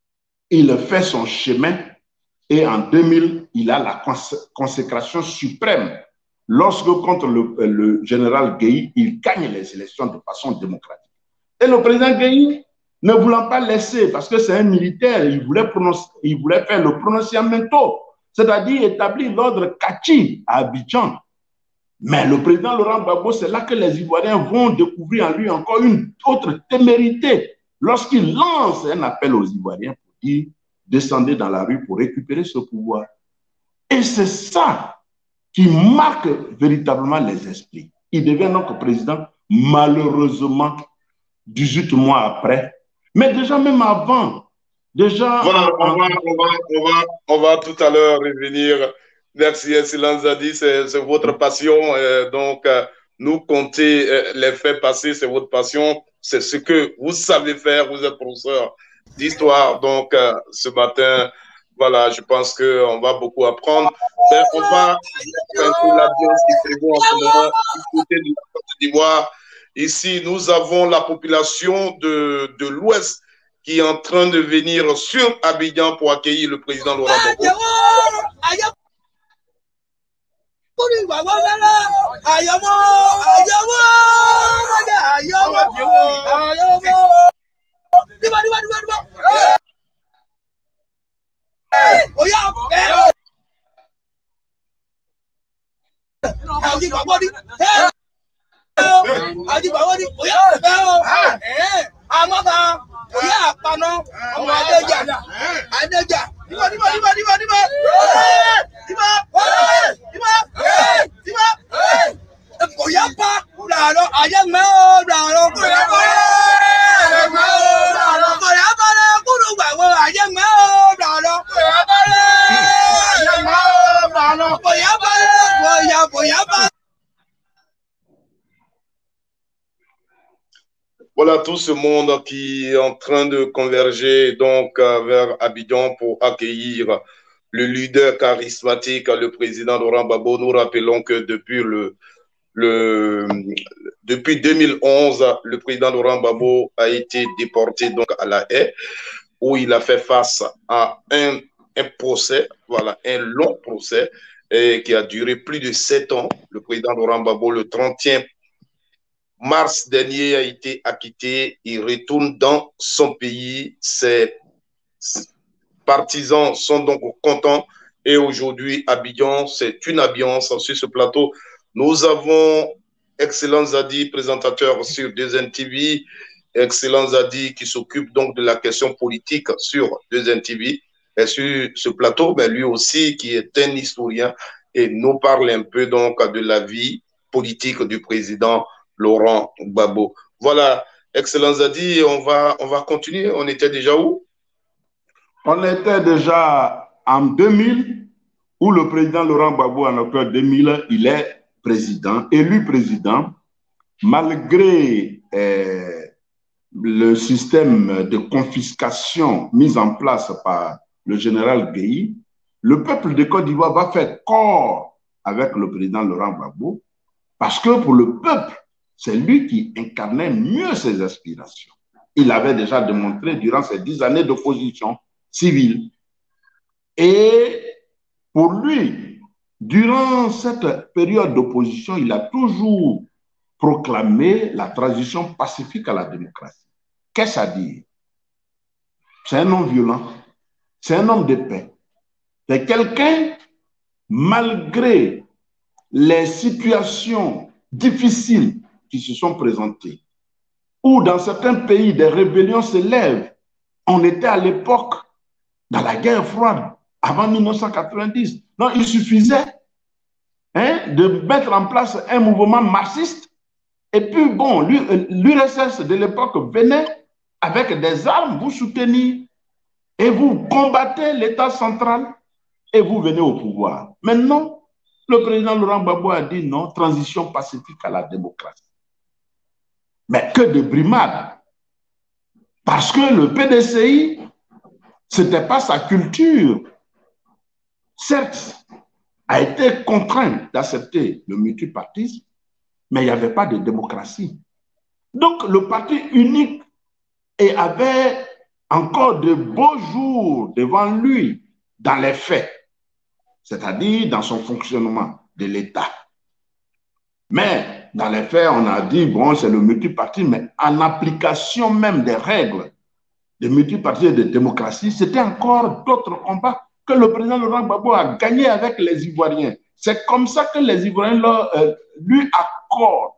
il fait son chemin. Et en deux mille, il a la consécration suprême lorsque, contre le, le général Gueye, il gagne les élections de façon démocratique. Et le président Gueye, ne voulant pas laisser, parce que c'est un militaire, il voulait, il voulait faire le prononciamento, c'est-à-dire établir l'ordre Kachi à Abidjan. Mais le président Laurent Gbagbo, c'est là que les Ivoiriens vont découvrir en lui encore une autre témérité lorsqu'il lance un appel aux Ivoiriens pour dire descendez dans la rue pour récupérer ce pouvoir. Et c'est ça qui marque véritablement les esprits. Il devient donc président, malheureusement, dix-huit mois après. Mais déjà, même avant, déjà... Voilà, on va, on va, on va, on va tout à l'heure revenir. Merci, Excellence Zadi, c'est votre passion. Euh, donc, euh, nous compter euh, les faits passés, c'est votre passion. C'est ce que vous savez faire. Vous êtes professeur d'histoire. Donc, euh, ce matin, voilà, je pense qu'on va beaucoup apprendre. Ben, on va faire l'ambiance qui prévaut en ce moment du côté de la Côte d'Ivoire. Ici, nous avons la population de, de l'Ouest qui est en train de venir sur Abidjan pour accueillir le président Laurent Gbagbo. Voilà tout ce monde qui est en train de converger donc vers Abidjan pour accueillir le leader charismatique, le président Laurent Gbagbo. Nous rappelons que depuis le, le depuis deux mille onze, le président Laurent Gbagbo a été déporté donc à La Haye, où il a fait face à un, un procès, voilà, un long procès, et qui a duré plus de sept ans. Le président Laurent Gbagbo, le trente et un mars dernier, a été acquitté. Il retourne dans son pays. Ses partisans sont donc contents. Et aujourd'hui, Abidjan, c'est une ambiance sur ce plateau. Nous avons Excellence Zadi, présentateur sur deux N T V. Excellence Zadi qui s'occupe donc de la question politique sur deux N T V. Et sur ce plateau, mais lui aussi qui est un historien et nous parle un peu donc de la vie politique du président Laurent Gbagbo. Voilà, Excellence Zadi, on va, on va continuer. On était déjà où? On était déjà en deux mille, où le président Laurent Gbagbo, en octobre deux mille, il est président, élu président, malgré euh, le système de confiscation mis en place par le général Gueye. Le peuple de Côte d'Ivoire va faire corps avec le président Laurent Gbagbo, parce que pour le peuple, c'est lui qui incarnait mieux ses aspirations. Il avait déjà démontré durant ces dix années d'opposition civile. Et pour lui, durant cette période d'opposition, il a toujours proclamé la transition pacifique à la démocratie. Qu'est-ce à dire? C'est un homme violent, c'est un homme de paix. C'est quelqu'un, malgré les situations difficiles qui se sont présentées, où dans certains pays des rébellions s'élèvent On était à l'époque dans la guerre froide, avant mille neuf cent quatre-vingt-dix. Non, il suffisait hein, de mettre en place un mouvement marxiste. Et puis, bon, l'U R S S de l'époque venait avec des armes, vous soutenir, et vous combattez l'État central, et vous venez au pouvoir. Maintenant, le président Laurent Gbagbo a dit non, transition pacifique à la démocratie. Mais que de brimades. Parce que le P D C I, ce n'était pas sa culture. Certes, a été contraint d'accepter le multipartisme, mais il n'y avait pas de démocratie. Donc, le parti unique et avait encore de beaux jours devant lui dans les faits, c'est-à-dire dans son fonctionnement de l'État. Mais dans les faits, on a dit, bon, c'est le multipartisme, mais en application même des règles de multipartisme et de démocratie, c'était encore d'autres combats que le président Laurent Gbagbo a gagné avec les Ivoiriens. C'est comme ça que les Ivoiriens leur, euh, lui accordent.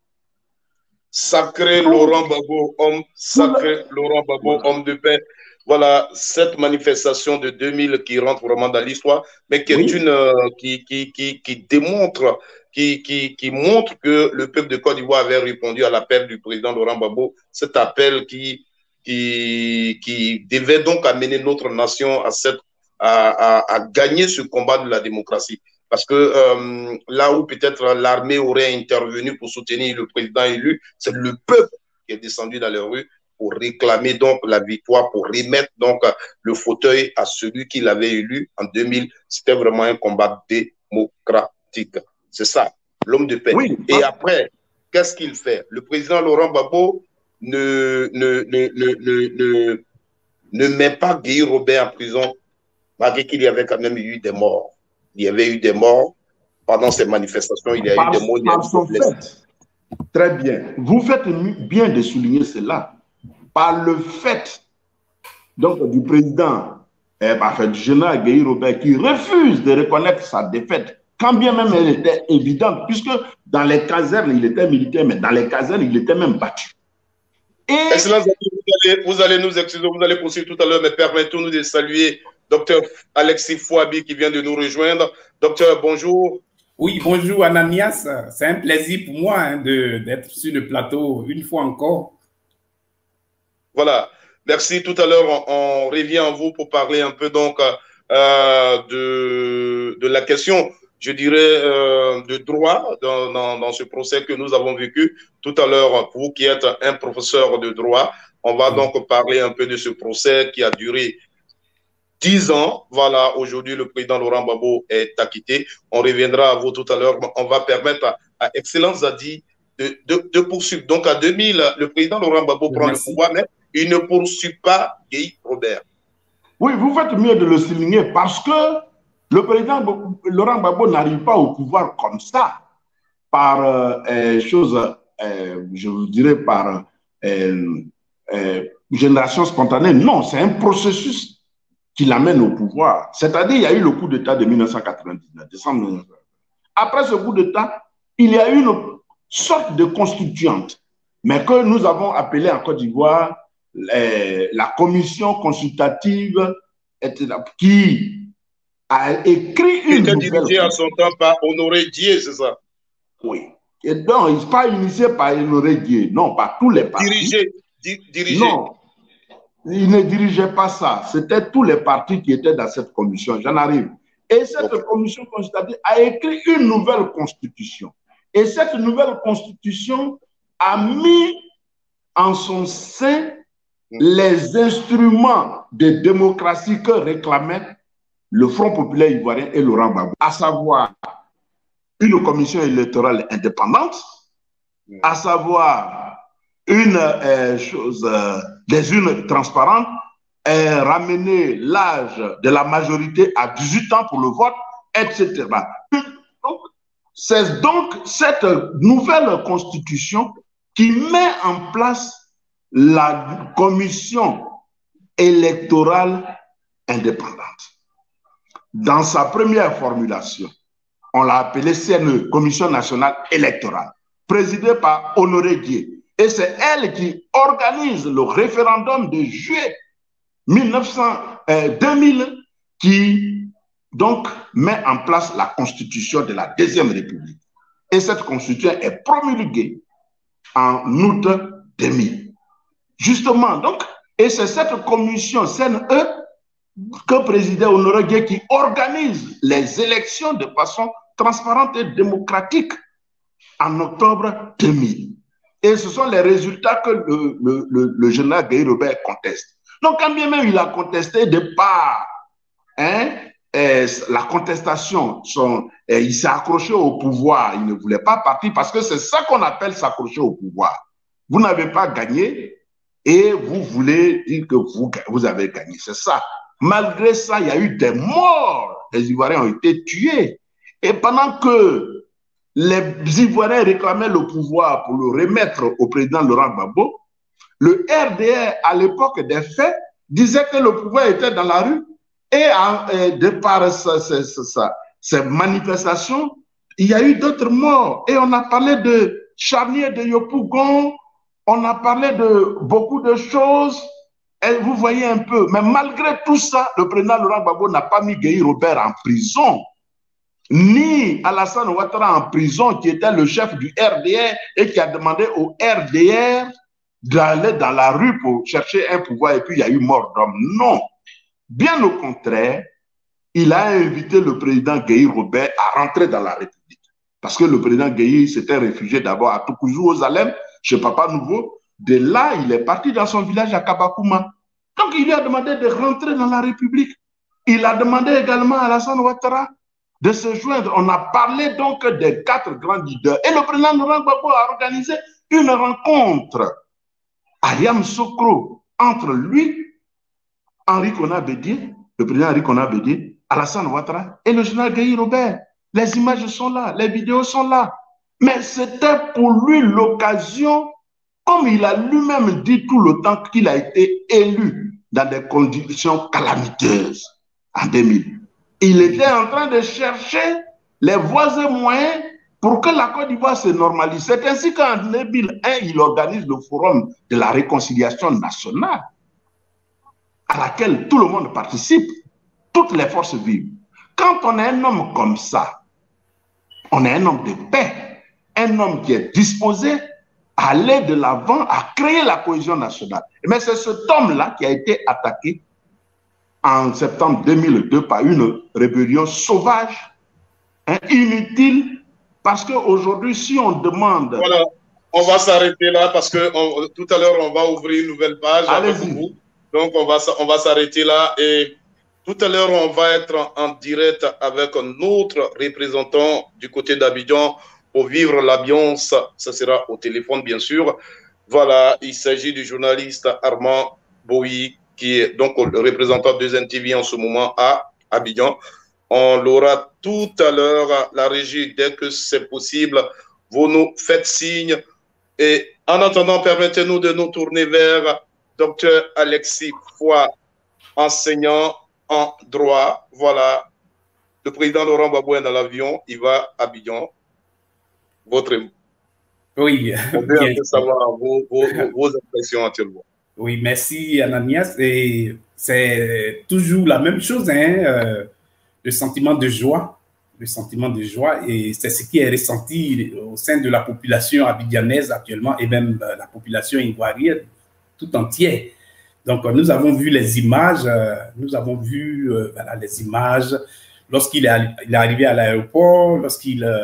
Sacré Laurent Gbagbo, homme, sacré Laurent Gbagbo, homme de paix. Voilà, cette manifestation de deux mille qui rentre vraiment dans l'histoire, mais qui est oui. une euh, qui, qui, qui, qui démontre, qui, qui, qui montre que le peuple de Côte d'Ivoire avait répondu à l'appel du président Laurent Gbagbo, cet appel qui, qui, qui devait donc amener notre nation à, cette, à, à, à gagner ce combat de la démocratie. Parce que euh, là où peut-être l'armée aurait intervenu pour soutenir le président élu, c'est le peuple qui est descendu dans les rues pour réclamer donc la victoire, pour remettre donc le fauteuil à celui qui l'avait élu en deux mille. C'était vraiment un combat démocratique. C'est ça, l'homme de paix. Oui. Et après, qu'est-ce qu'il fait? Le président Laurent Gbagbo ne, ne, ne, ne, ne, ne, ne met pas Guy Robert en prison, malgré qu'il y avait quand même eu des morts. Il y avait eu des morts pendant ces manifestations, il y a par, eu des morts. Il y a eu des fait. Très bien. Vous faites bien de souligner cela. Par le fait donc, du président, eh, enfin, du général Guy Robert, qui refuse de reconnaître sa défaite, quand bien même elle était évidente, puisque dans les casernes, il était militaire, mais dans les casernes, il était même battu. Et... Excellence, vous allez, vous allez nous excuser, vous allez poursuivre tout à l'heure, mais permettons-nous de saluer Docteur Alexis Fouabi qui vient de nous rejoindre. Docteur, bonjour. Oui, bonjour Ananias. C'est un plaisir pour moi hein, d'être sur le plateau une fois encore. Voilà. Merci. Tout à l'heure, on, on revient à vous pour parler un peu donc euh, de, de la question, je dirais, euh, de droit dans, dans, dans ce procès que nous avons vécu. Tout à l'heure, vous qui êtes un professeur de droit, on va donc parler un peu de ce procès qui a duré dix ans. Voilà, aujourd'hui, le président Laurent Gbagbo est acquitté. On reviendra à vous tout à l'heure. On va permettre à, à Excellence Zadi de, de, de poursuivre. Donc, en deux mille, le président Laurent Gbagbo prend Merci. le pouvoir, mais il ne poursuit pas Guy Robert. Oui, vous faites mieux de le souligner parce que le président Laurent Gbagbo n'arrive pas au pouvoir comme ça, par euh, chose, euh, je vous dirais, par euh, euh, génération spontanée. Non, c'est un processus qui l'amène au pouvoir. C'est-à-dire, il y a eu le coup d'État de mille neuf cent quatre-vingt-dix-neuf, décembre mille neuf cent quatre-vingt-dix-neuf. Après ce coup d'État, il y a eu une sorte de constituante, mais que nous avons appelée en Côte d'Ivoire la commission consultative, et cetera, qui a écrit une nouvelle... dirigée à son temps par Honoré Dié, c'est ça? Oui. Et donc, il n'est pas initié par Honoré Dié, non, par tous les partis. Dirigé, di dirigé. Non. Il ne dirigeait pas ça. C'était tous les partis qui étaient dans cette commission. J'en arrive. Et cette okay. commission consultative a écrit une nouvelle constitution. Et cette nouvelle constitution a mis en son sein les instruments de démocratie que réclamaient le Front populaire ivoirien et Laurent Gbagbo, à savoir une commission électorale indépendante, à savoir une euh, chose, euh, des urnes transparentes, et ramener l'âge de la majorité à dix-huit ans pour le vote, et cetera. C'est donc cette nouvelle constitution qui met en place la commission électorale indépendante. Dans sa première formulation, on l'a appelée C N E, Commission nationale électorale, présidée par Honoré Dié. Et c'est elle qui organise le référendum de juillet mille neuf cents, euh, deux mille qui donc met en place la constitution de la Deuxième République. Et cette constitution est promulguée en août deux mille. Justement, donc, et c'est cette commission C N E que présidait Honoré Gueye qui organise les élections de façon transparente et démocratique en octobre deux mille. Et ce sont les résultats que le, le, le, le général Gueye Robert conteste. Donc, quand bien même il a contesté de part, hein, et la contestation, son, et il s'est accroché au pouvoir, il ne voulait pas partir parce que c'est ça qu'on appelle s'accrocher au pouvoir. Vous n'avez pas gagné et vous voulez dire que vous, vous avez gagné, c'est ça. Malgré ça, il y a eu des morts, les Ivoiriens ont été tués. Et pendant que les Ivoiriens réclamaient le pouvoir pour le remettre au président Laurent Gbagbo, le R D R, à l'époque des faits, disait que le pouvoir était dans la rue. Et, et de par sa, sa, sa, ces manifestations, il y a eu d'autres morts. Et on a parlé de charnier de Yopougon, on a parlé de beaucoup de choses. Et vous voyez un peu. Mais malgré tout ça, le président Laurent Gbagbo n'a pas mis Gueye Robert en prison, ni Alassane Ouattara en prison, qui était le chef du R D R et qui a demandé au R D R d'aller dans la rue pour chercher un pouvoir. Et puis il y a eu mort d'homme. Non. Bien au contraire, il a invité le président Gueye Robert à rentrer dans la République. Parce que le président Gueye s'était réfugié d'abord à Toukouzou, aux Zalem, chez Papa Nouveau. De là, il est parti dans son village à Kabakouma. Donc, il lui a demandé de rentrer dans la République. Il a demandé également à Alassane Ouattara de se joindre. On a parlé donc des quatre grands leaders. Et le président Laurent Gbagbo a organisé une rencontre à Yamoussoukro entre lui, Henri Konan Bédié, le président Henri Konan Bédié, Alassane Ouattara et le général Gueye Robert. Les images sont là, les vidéos sont là. Mais c'était pour lui l'occasion, comme il a lui-même dit tout le temps qu'il a été élu dans des conditions calamiteuses en deux mille. Il était en train de chercher les voies et moyens pour que la Côte d'Ivoire se normalise. C'est ainsi qu'en deux mille un, il organise le forum de la réconciliation nationale, à laquelle tout le monde participe, toutes les forces vives. Quand on est un homme comme ça, on est un homme de paix, un homme qui est disposé à aller de l'avant, à créer la cohésion nationale. Mais c'est cet homme-là qui a été attaqué en septembre deux mille deux par une rébellion sauvage, hein, inutile, parce qu'aujourd'hui, si on demande... Voilà, on va s'arrêter là parce que on, tout à l'heure, on va ouvrir une nouvelle page avec vous. Donc, on va, on va s'arrêter là et tout à l'heure, on va être en, en direct avec notre représentant du côté d'Abidjan pour vivre l'ambiance. Ça sera au téléphone, bien sûr. Voilà, il s'agit du journaliste Armand Boui, qui est donc le représentant de deux N T V en ce moment à Abidjan. On l'aura tout à l'heure, la régie, dès que c'est possible. Vous nous faites signe. Et en attendant, permettez-nous de nous tourner vers docteur Alexis Foy, enseignant en droit. Voilà, le président Laurent Gbagbo est dans l'avion, il va à Abidjan. Votre oui, on veut un peu savoir vos, vos, vos impressions actuellement. Oui, merci Ananias. Et c'est toujours la même chose, hein, euh, le sentiment de joie, le sentiment de joie, et c'est ce qui est ressenti au sein de la population abidjanaise actuellement et même euh, la population ivoirienne tout entière. Donc, nous avons vu les images, euh, nous avons vu euh, voilà, les images lorsqu'il est, il est arrivé à l'aéroport, lorsqu'il euh,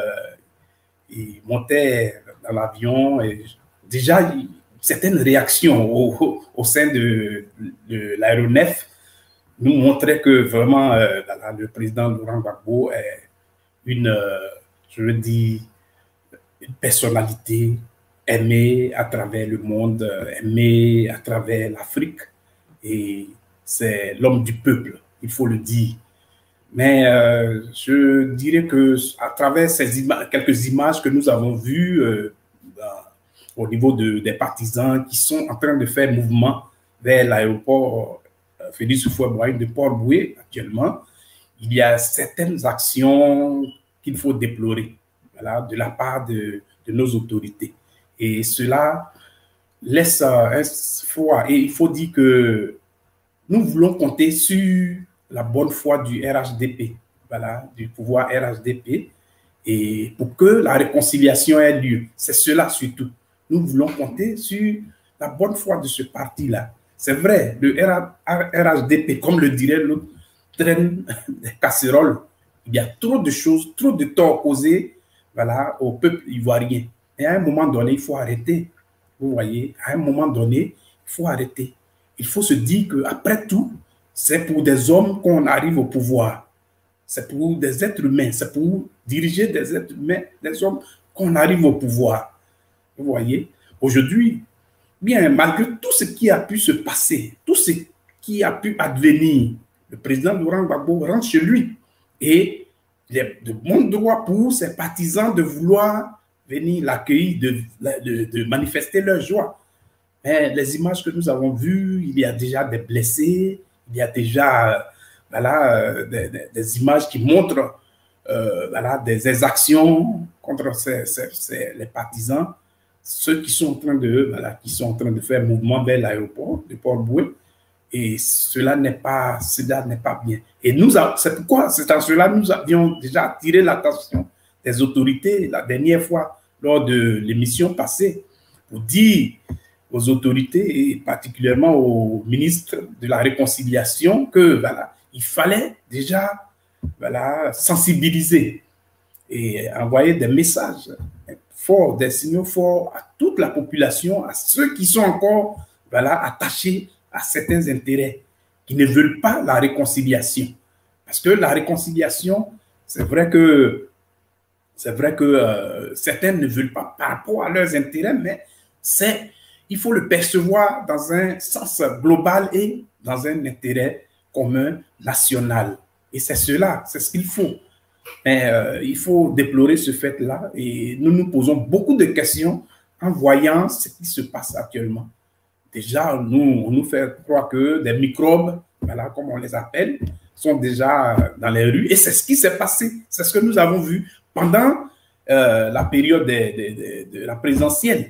il montait dans l'avion. Déjà, il, certaines réactions au, au sein de, de l'aéronef nous montraient que vraiment euh, le président Laurent Gbagbo est une, euh, je veux dire, une personnalité aimée à travers le monde, aimée à travers l'Afrique. Et c'est l'homme du peuple, il faut le dire. Mais euh, je dirais que à travers ces ima quelques images que nous avons vues euh, dans, au niveau de, des partisans qui sont en train de faire mouvement vers l'aéroport euh, Félix Houphouët-Boigny de Port-Bouët actuellement, il y a certaines actions qu'il faut déplorer, voilà, de la part de, de nos autorités. Et cela laisse un froid. Et il faut dire que nous voulons compter sur la bonne foi du R H D P, voilà, du pouvoir R H D P, et pour que la réconciliation ait lieu. C'est cela surtout. Nous voulons compter sur la bonne foi de ce parti-là. C'est vrai, le R H D P, comme le dirait l'autre, traîne des casseroles. Il y a trop de choses, trop de torts causés, voilà, au peuple ivoirien. Et à un moment donné, il faut arrêter. Vous voyez, à un moment donné, il faut arrêter. Il faut se dire qu'après tout, c'est pour des hommes qu'on arrive au pouvoir. C'est pour des êtres humains, c'est pour diriger des êtres humains, des hommes qu'on arrive au pouvoir. Vous voyez, aujourd'hui, bien, malgré tout ce qui a pu se passer, tout ce qui a pu advenir, le président Laurent Gbagbo rentre chez lui et il est de bon droit pour ses partisans de vouloir venir l'accueillir, de, de, de manifester leur joie. Mais les images que nous avons vues, il y a déjà des blessés, il y a déjà voilà, des, des, des images qui montrent euh, voilà, des exactions contre ces, ces, ces, les partisans, ceux qui sont en train de, voilà, qui sont en train de faire mouvement vers l'aéroport de Port-Boué. Et cela n'est pas, cela n'est pas bien. Et nous, c'est pourquoi, c'est en cela nous avions déjà attiré l'attention des autorités la dernière fois lors de l'émission passée pour dire aux autorités et particulièrement au ministre de la Réconciliation que voilà, il fallait déjà voilà, sensibiliser et envoyer des messages forts, des signaux forts à toute la population, à ceux qui sont encore voilà, attachés à certains intérêts, qui ne veulent pas la réconciliation. Parce que la réconciliation, c'est vrai que, c'est vrai que euh, certains ne veulent pas par rapport à leurs intérêts, mais c'est, il faut le percevoir dans un sens global et dans un intérêt commun national. Et c'est cela, c'est ce qu'il faut. Mais euh, il faut déplorer ce fait-là et nous nous posons beaucoup de questions en voyant ce qui se passe actuellement. Déjà, nous, on nous fait croire que des microbes, voilà, comme on les appelle, sont déjà dans les rues. Et c'est ce qui s'est passé. C'est ce que nous avons vu pendant euh, la période de, de, de, de la présidentielle.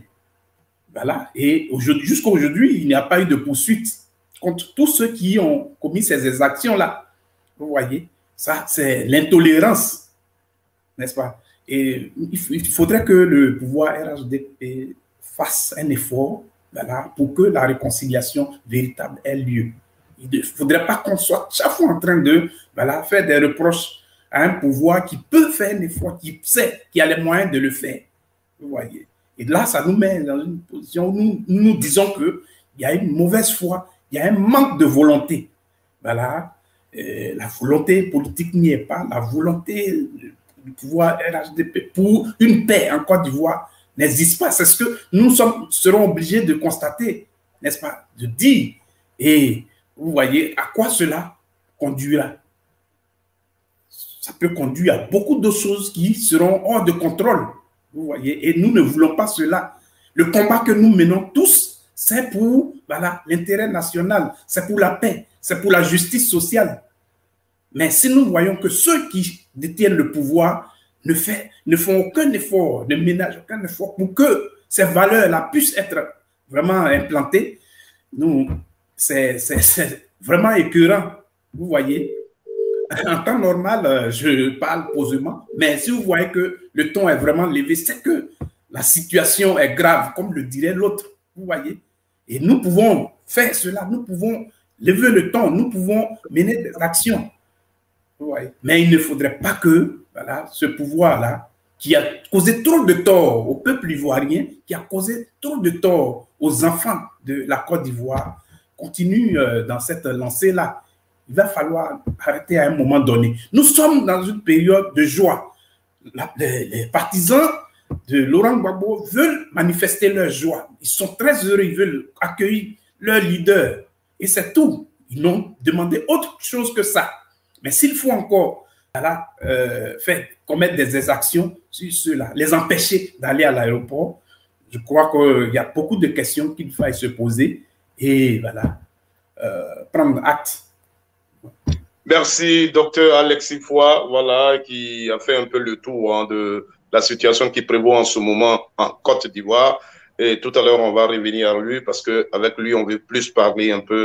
Voilà. Et jusqu'à aujourd'hui, il n'y a pas eu de poursuite contre tous ceux qui ont commis ces exactions-là. Vous voyez, ça, c'est l'intolérance, n'est-ce pas? Et il faudrait que le pouvoir R H D P fasse un effort voilà, pour que la réconciliation véritable ait lieu. Il ne faudrait pas qu'on soit chaque fois en train de voilà, faire des reproches à un pouvoir qui peut faire un effort, qui sait, qui a les moyens de le faire. Vous voyez. Et là, ça nous met dans une position où nous, nous disons qu'il y a une mauvaise foi, il y a un manque de volonté. Voilà. Et la volonté politique n'y est pas, la volonté du pouvoir R H D P pour une paix en Côte d'Ivoire n'existe pas. C'est ce que nous sommes, serons obligés de constater, n'est-ce pas, de dire. Et vous voyez à quoi cela conduira. Ça peut conduire à beaucoup de choses qui seront hors de contrôle. Vous voyez, et nous ne voulons pas cela. Le combat que nous menons tous, c'est pour voilà, l'intérêt national, c'est pour la paix, c'est pour la justice sociale. Mais si nous voyons que ceux qui détiennent le pouvoir ne, fait, ne font aucun effort, ne ménagent aucun effort pour que ces valeurs-là puissent être vraiment implantées, nous, c'est vraiment écœurant. Vous voyez, en temps normal, je parle posément, mais si vous voyez que le ton est vraiment levé, c'est que la situation est grave, comme le dirait l'autre. Vous voyez, et nous pouvons faire cela, nous pouvons lever le ton, nous pouvons mener des actions. Vous voyez, mais il ne faudrait pas que voilà, ce pouvoir-là, qui a causé trop de tort au peuple ivoirien, qui a causé trop de tort aux enfants de la Côte d'Ivoire, continue euh, dans cette lancée-là. Il va falloir arrêter à un moment donné. Nous sommes dans une période de joie. La, les, les partisans de Laurent Gbagbo veulent manifester leur joie. Ils sont très heureux, ils veulent accueillir leur leader. Et c'est tout. Ils n'ont demandé autre chose que ça. Mais s'il faut encore voilà, euh, faire, commettre des exactions sur ceux-là, les empêcher d'aller à l'aéroport, je crois qu'il y a beaucoup de questions qu'il faille se poser et voilà, euh, prendre acte. Merci, docteur Alexis Foy, voilà, qui a fait un peu le tour hein, de la situation qui prévaut en ce moment en Côte d'Ivoire. Et tout à l'heure, on va revenir à lui parce qu'avec lui, on veut plus parler un peu du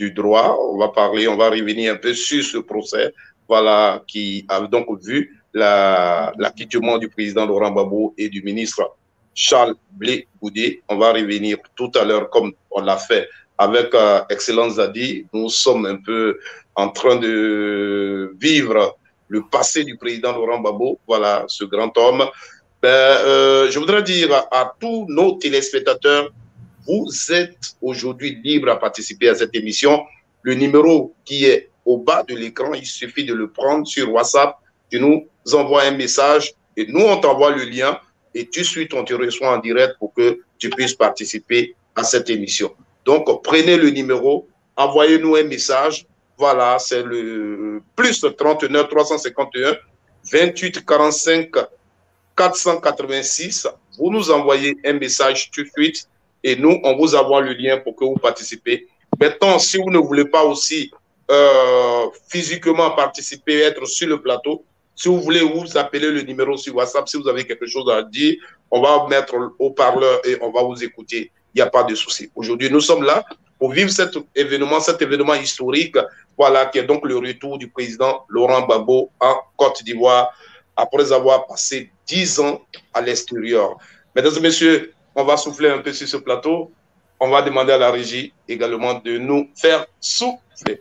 du droit. On va parler, on va revenir un peu sur ce procès, voilà, qui a donc vu l'acquittement du président Laurent Gbagbo et du ministre Charles Blé Goudé. On va revenir tout à l'heure, comme on l'a fait avec euh, Excellence Zadi. Nous sommes un peu en train de vivre le passé du président Laurent Gbagbo, voilà, ce grand homme. Ben, euh, je voudrais dire à, à tous nos téléspectateurs, vous êtes aujourd'hui libres à participer à cette émission. Le numéro qui est au bas de l'écran, il suffit de le prendre sur WhatsApp. Tu nous envoies un message et nous, on t'envoie le lien et tout de suite, on te reçoit en direct pour que tu puisses participer à cette émission. Donc, prenez le numéro, envoyez-nous un message. Voilà, c'est le plus trente-neuf trois cent cinquante et un vingt-huit quarante-cinq quatre cent quatre-vingt-six. Vous nous envoyez un message tout de suite et nous, on vous envoie le lien pour que vous participez. Maintenant, si vous ne voulez pas aussi euh, physiquement participer, être sur le plateau, si vous voulez vous appeler le numéro sur WhatsApp, si vous avez quelque chose à dire, on va mettre au parleur et on va vous écouter. Il n'y a pas de souci. Aujourd'hui, nous sommes là pour vivre cet événement, cet événement historique, voilà, qui est donc le retour du président Laurent Gbagbo en Côte d'Ivoire, après avoir passé dix ans à l'extérieur. Mesdames et messieurs, on va souffler un peu sur ce plateau. On va demander à la régie également de nous faire souffler.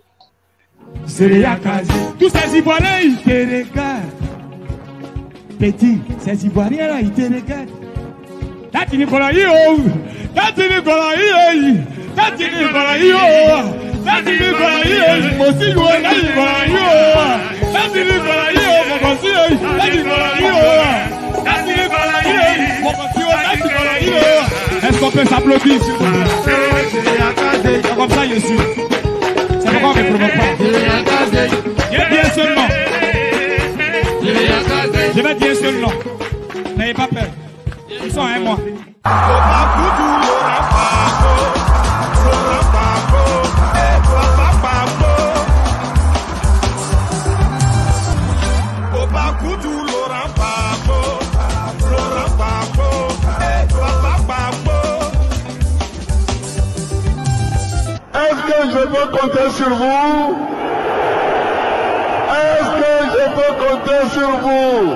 Tous ces Ivoiriens, ils te regardent. Petit, ces Ivoiriens là, ils te regardent. Tati Nicolas Yo, Tati Nicolas Yo, Tati Nicolas Yo, Tati Nicolas Yo, moi aussi je Tati Nicolas Yo, Tati Nicolas Yo, moi aussi Tati Nicolas Yo, Tati Nicolas Yo, moi aussi Tati Nicolas Yo. Est-ce qu'on peut s'applaudir s'il vous plaît? C'est comme ça je suis. C'est pourquoi on ne provoque pas. Je vais dire seulement. Je vais dire seulement. N'ayez pas peur. Ils sont un mois. Est-ce que je peux compter sur vous? Est-ce que je peux compter sur vous?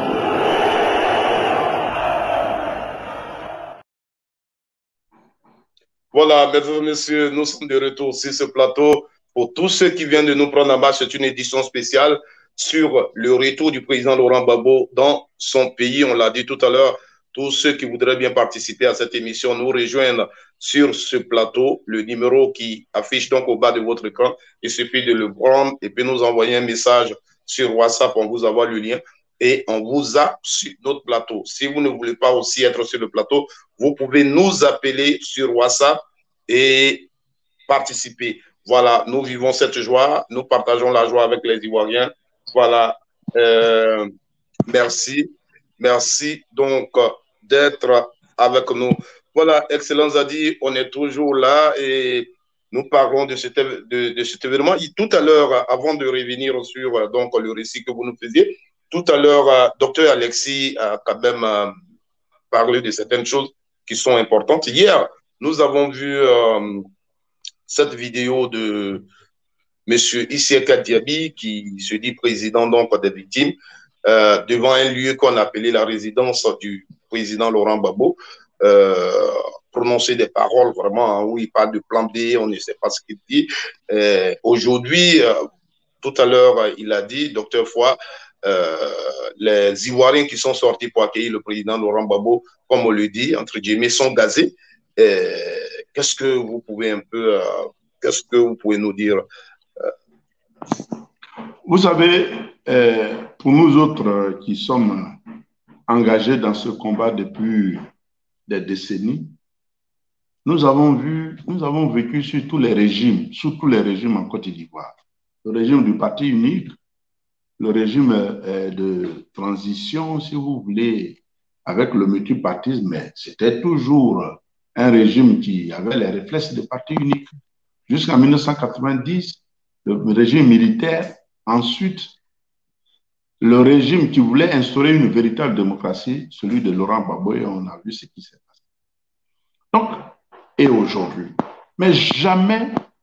Voilà, mesdames et messieurs, nous sommes de retour sur ce plateau. Pour tous ceux qui viennent de nous prendre en marche, c'est une édition spéciale sur le retour du président Laurent Gbagbo dans son pays. On l'a dit tout à l'heure, tous ceux qui voudraient bien participer à cette émission, nous rejoindre sur ce plateau. Le numéro qui affiche donc au bas de votre écran, il suffit de le prendre et puis nous envoyer un message sur WhatsApp. On vous envoie le lien et on vous a sur notre plateau. Si vous ne voulez pas aussi être sur le plateau, vous pouvez nous appeler sur WhatsApp et participer. Voilà, nous vivons cette joie, nous partageons la joie avec les Ivoiriens. Voilà, euh, merci, merci donc d'être avec nous. Voilà, Excellence Zadi, on est toujours là et nous parlons de cet, de, de cet événement. Et tout à l'heure, avant de revenir sur donc, le récit que vous nous faisiez, tout à l'heure, euh, docteur Alexis a quand même euh, parlé de certaines choses qui sont importantes. Hier, nous avons vu euh, cette vidéo de M. Isseka Diaby, qui se dit président donc, des victimes, euh, devant un lieu qu'on appelait la résidence du président Laurent Gbagbo, euh, prononcer des paroles vraiment hein, où il parle de plan B, on ne sait pas ce qu'il dit. Euh, Aujourd'hui, euh, tout à l'heure, il a dit, docteur Foy, euh, les Ivoiriens qui sont sortis pour accueillir le président Laurent Gbagbo, comme on le dit, entre guillemets, sont gazés. Qu'est-ce que vous pouvez un peu, euh, qu'est-ce que vous pouvez nous dire? Vous savez, euh, pour nous autres qui sommes engagés dans ce combat depuis des décennies, nous avons vu, nous avons vécu sur tous les régimes, sur tous les régimes en Côte d'Ivoire. Le régime du parti unique, le régime euh, de transition, si vous voulez, avec le multipartisme, mais c'était toujours un régime qui avait les réflexes de parti unique. Jusqu'en mille neuf cent quatre-vingt-dix, le régime militaire. Ensuite, le régime qui voulait instaurer une véritable démocratie, celui de Laurent Gbagbo, et on a vu ce qui s'est passé. Donc, et aujourd'hui. Mais jamais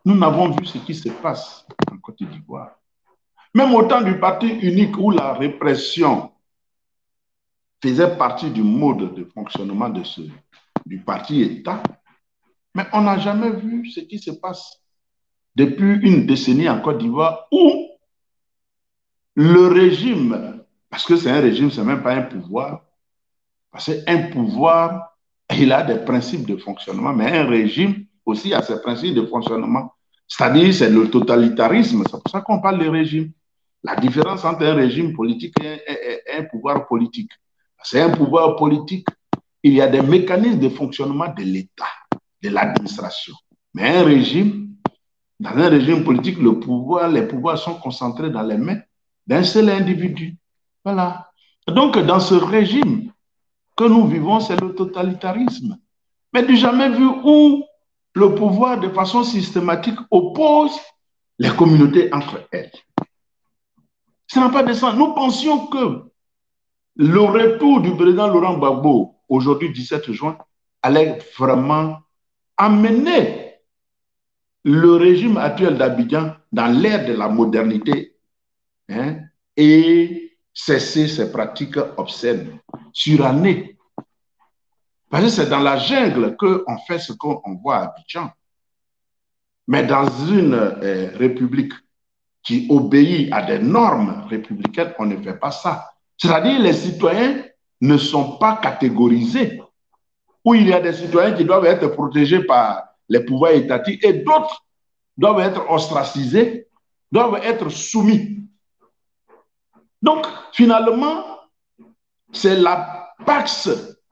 nous n'avons vu ce qui se passe en Côte d'Ivoire. Même au temps du parti unique où la répression faisait partie du mode de fonctionnement de ce, du parti-État, mais on n'a jamais vu ce qui se passe depuis une décennie en Côte d'Ivoire où le régime, parce que c'est un régime, ce n'est même pas un pouvoir, parce qu'un pouvoir, il a des principes de fonctionnement, mais un régime aussi a ses principes de fonctionnement. C'est-à-dire, c'est le totalitarisme, c'est pour ça qu'on parle de régime. La différence entre un régime politique et un pouvoir politique. C'est un pouvoir politique, il y a des mécanismes de fonctionnement de l'État, de l'administration. Mais un régime, dans un régime politique, le pouvoir, les pouvoirs sont concentrés dans les mains d'un seul individu. Voilà. Donc, dans ce régime que nous vivons, c'est le totalitarisme. Mais du jamais vu où le pouvoir, de façon systématique, oppose les communautés entre elles. Ça n'a pas de sens. Nous pensions que le retour du président Laurent Gbagbo, aujourd'hui dix-sept juin, allait vraiment amener le régime actuel d'Abidjan dans l'ère de la modernité, hein, et cesser ces pratiques obscènes, surannées. Parce que c'est dans la jungle qu'on fait ce qu'on voit à Abidjan. Mais dans une euh, république qui obéit à des normes républicaines, on ne fait pas ça. C'est-à-dire les citoyens ne sont pas catégorisés, où il y a des citoyens qui doivent être protégés par les pouvoirs étatiques et d'autres doivent être ostracisés, doivent être soumis. Donc, finalement, c'est la Pax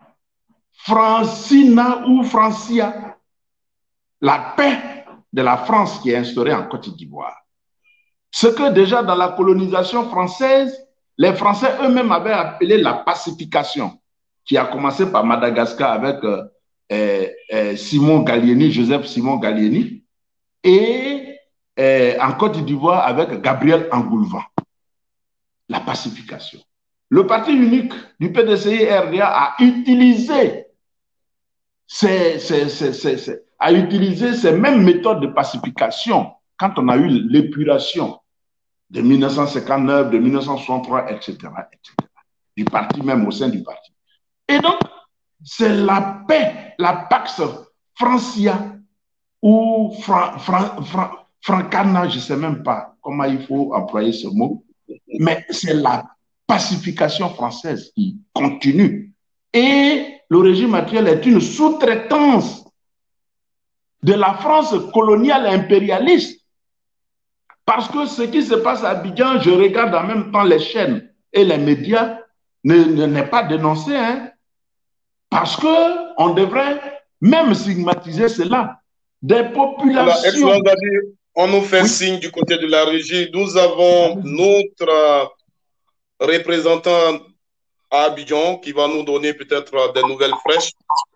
Francina ou Francia, la paix de la France qui est instaurée en Côte d'Ivoire. Ce que déjà dans la colonisation française, les Français eux-mêmes avaient appelé la pacification, qui a commencé par Madagascar avec euh, euh, Simon Gallieni, Joseph Simon Gallieni, et euh, en Côte d'Ivoire avec Gabriel Angoulvan. La pacification. Le parti unique du P D C I R D A a utilisé ces, ces, ces, ces, ces, a utilisé ces mêmes méthodes de pacification quand on a eu l'épuration de mille neuf cent cinquante-neuf, de mille neuf cent soixante-trois, et cetera, et cetera, du parti même au sein du parti. Et donc, c'est la paix, la Pax Francia ou Fran, Fran, Fran, Francana, je ne sais même pas comment il faut employer ce mot, mais c'est la pacification française qui continue. Et le régime actuel est une sous-traitance de la France coloniale impérialiste. Parce que ce qui se passe à Abidjan, je regarde en même temps les chaînes et les médias, ne, ne, n'est pas dénoncé, hein, parce qu'on devrait même stigmatiser cela. Des populations... Voilà, on nous fait oui. signe du côté de la régie. Nous avons notre représentant à Abidjan qui va nous donner peut-être des nouvelles fraîches.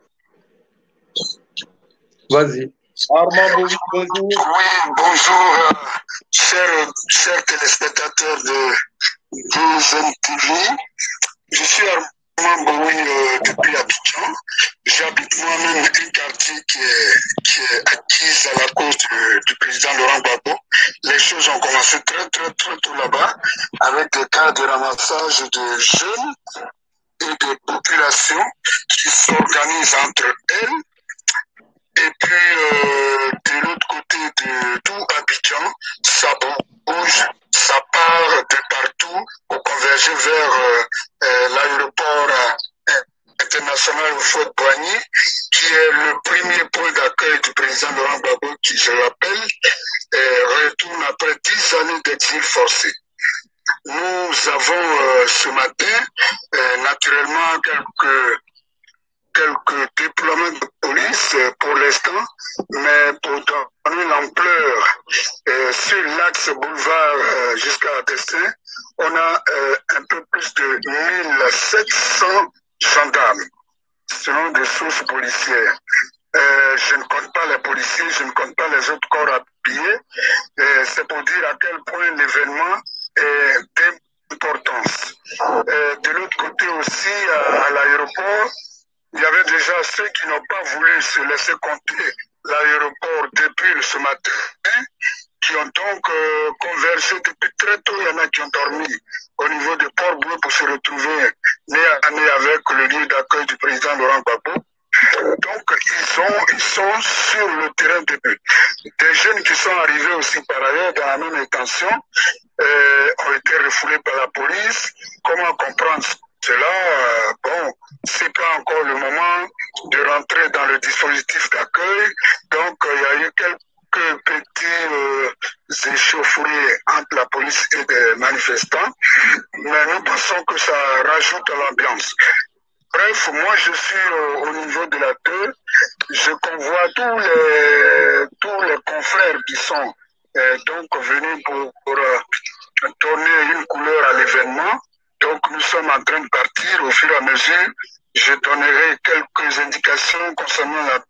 Vas-y. Armand Bovi, bonjour. Oui, bonjour, euh, chers, chers téléspectateurs de deux M T V. Je suis Armand Bovi euh, depuis Abidjan. J'habite moi-même un quartier qui est, qui est acquise à la cause du, du président Laurent Gbagbo. Les choses ont commencé très, très, très tôt là-bas, avec des cas de ramassage de jeunes et de populations qui s'organisent entre elles. Et puis, euh, de l'autre côté de tout Abidjan, ça bouge, ça part de partout pour converger vers euh, euh, l'aéroport euh, international Houphouët-Boigny, qui est le premier point d'accueil du président Laurent Gbagbo, qui, je rappelle, euh, retourne après dix années d'exil forcé. Nous avons euh, ce matin, euh, naturellement, quelques... quelques déploiements de police pour l'instant, mais pour donner l'ampleur euh, sur l'axe boulevard euh, jusqu'à Destin, on a euh, un peu plus de mille sept cents gendarmes, selon des sources policières. Euh, je ne compte pas les policiers, je ne compte pas les autres corps appuyés. C'est pour dire à quel point l'événement est d'importance. Euh, de l'autre côté aussi, à, à l'aéroport, il y avait déjà ceux qui n'ont pas voulu se laisser compter l'aéroport depuis ce matin. donc euh, convergé depuis très tôt. Il y en a qui ont dormi au niveau de Port-Boué pour se retrouver nez à nez avec le lieu d'accueil du président Laurent Gbagbo. Donc, ils, ont, ils sont sur le terrain de but. Des jeunes qui sont arrivés aussi par ailleurs dans la même intention euh, ont été refoulés par la police. Comment comprendre cela? euh, Bon, c'est pas encore le moment de rentrer dans le dispositif d'accueil. Donc, euh, il y a eu quelques petits euh, échauffourées entre la police et des manifestants. Mais nous pensons que ça rajoute à l'ambiance. Bref, moi je suis euh, au niveau de la deux, je convois tous les, tous les confrères qui sont euh, donc venus pour, pour euh, donner une couleur à l'événement. Donc nous sommes en train de partir au fur et à mesure. Je donnerai quelques indications concernant la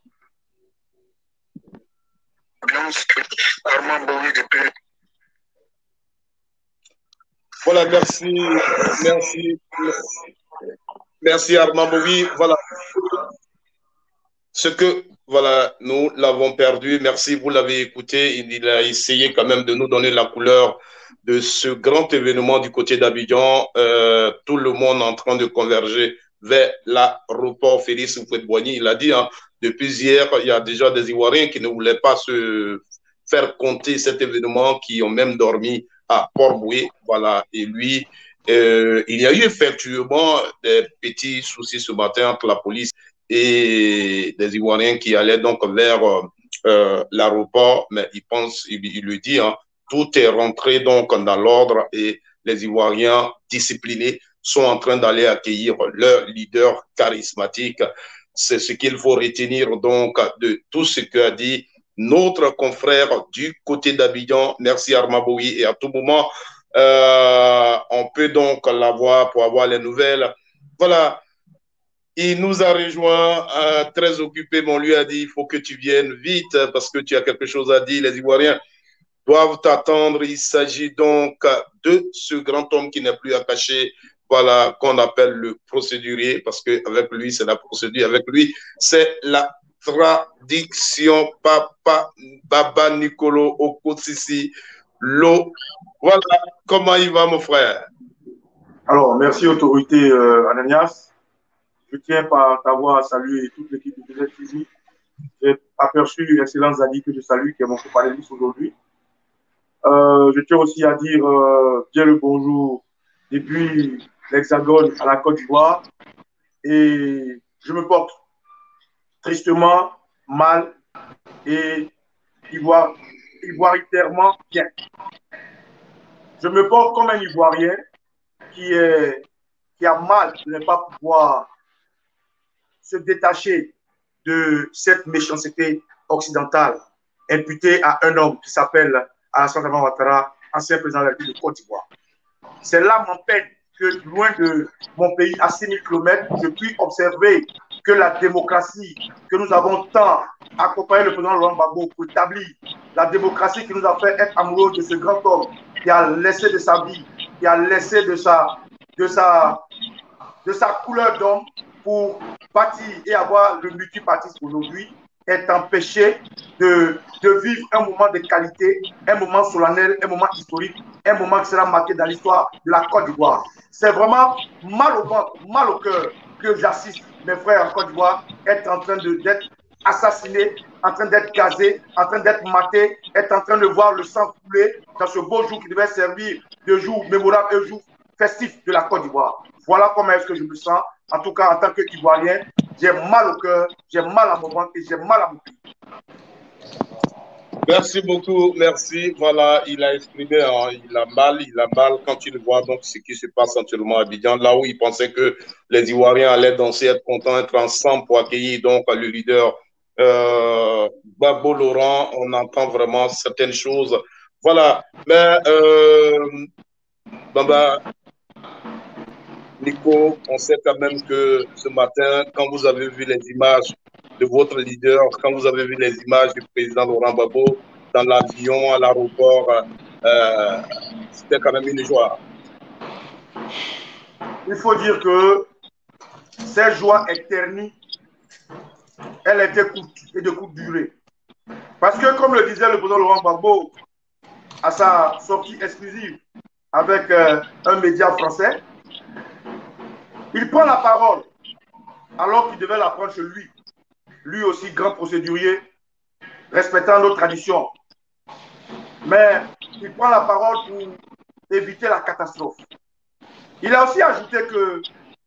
ambiance. Armand Bowie depuis. Voilà, merci, merci. Merci Armand Bowie. Voilà. Ce que, voilà, nous l'avons perdu. Merci, vous l'avez écouté. Il a essayé quand même de nous donner la couleur de ce grand événement du côté d'Abidjan. Euh, tout le monde en train de converger vers l'aéroport Félix Houphouët-Boigny. Il a dit, hein, depuis hier, il y a déjà des Ivoiriens qui ne voulaient pas se faire compter cet événement, qui ont même dormi à Port-Boué. Voilà, et lui... Euh, il y a eu effectivement des petits soucis ce matin entre la police et des Ivoiriens qui allaient donc vers euh, l'aéroport, mais il pense, il, il le dit, hein, tout est rentré donc dans l'ordre et les Ivoiriens disciplinés sont en train d'aller accueillir leur leader charismatique. C'est ce qu'il faut retenir donc de tout ce qu'a dit notre confrère du côté d'Abidjan. Merci Armand Bowie, et à tout moment, Euh, on peut donc l'avoir pour avoir les nouvelles. Voilà, il nous a rejoint, euh, très occupé, mais on lui a dit, il faut que tu viennes vite parce que tu as quelque chose à dire. Les Ivoiriens doivent t'attendre. Il s'agit donc de ce grand homme qui n'est plus à cacher, voilà, qu'on appelle le procédurier, parce qu'avec lui, c'est la procédure. Avec lui, c'est la tradition. Papa Baba Nicolo Okosisi Lo. Voilà, comment il va, mon frère? Alors, merci, autorité euh, Ananias. Je tiens par t'avoir salué toute l'équipe de deux Z T V. J'ai aperçu l'excellent Zadi que je salue, qui est mon co-panéliste aujourd'hui. Euh, je tiens aussi à dire euh, bien le bonjour depuis l'Hexagone à la Côte d'Ivoire. Et je me porte tristement mal et ivoire, ivoiritairement bien. Je me porte comme un Ivoirien qui, est, qui a mal de ne pas pouvoir se détacher de cette méchanceté occidentale imputée à un homme qui s'appelle Alassane Dramane Ouattara, ancien président de la République de Côte d'Ivoire. C'est là mon peine que, loin de mon pays, à six mille kilomètres, je puis observer que la démocratie que nous avons tant accompagné le président Laurent Gbagbo pour établir, la démocratie qui nous a fait être amoureux de ce grand homme qui a laissé de sa vie, qui a laissé de sa, de sa, de sa couleur d'homme pour bâtir et avoir le multipartisme aujourd'hui, est empêché de, de vivre un moment de qualité, un moment solennel, un moment historique, un moment qui sera marqué dans l'histoire de la Côte d'Ivoire. C'est vraiment mal au ventre, mal au cœur que j'assiste mes frères en Côte d'Ivoire être en train d'être assassinés, en train d'être gazés, en train d'être matés, être en train de voir le sang couler dans ce beau jour qui devait servir de jour mémorable et de jour festif de la Côte d'Ivoire. Voilà comment est-ce que je me sens. En tout cas, en tant qu'Ivoirien, j'ai mal au cœur, j'ai mal à mon ventre et j'ai mal à mon pays. Merci beaucoup, merci. Voilà, il a exprimé, hein, il a mal, il a mal quand il voit donc ce qui se passe actuellement à Abidjan, là où il pensait que les Ivoiriens allaient danser, être contents, être ensemble pour accueillir donc le leader euh, Gbagbo Laurent. On entend vraiment certaines choses. Voilà, mais euh, Bamba, Nico, on sait quand même que ce matin, quand vous avez vu les images de votre leader, quand vous avez vu les images du président Laurent Gbagbo dans l'avion, à l'aéroport, euh, c'était quand même une joie. Il faut dire que cette joie éternelle, elle était courte et de courte durée. Parce que, comme le disait le président Laurent Gbagbo, à sa sortie exclusive avec euh, un média français, il prend la parole alors qu'il devait la prendre chez lui. Lui aussi, grand procédurier, respectant nos traditions. Mais il prend la parole pour éviter la catastrophe. Il a aussi ajouté que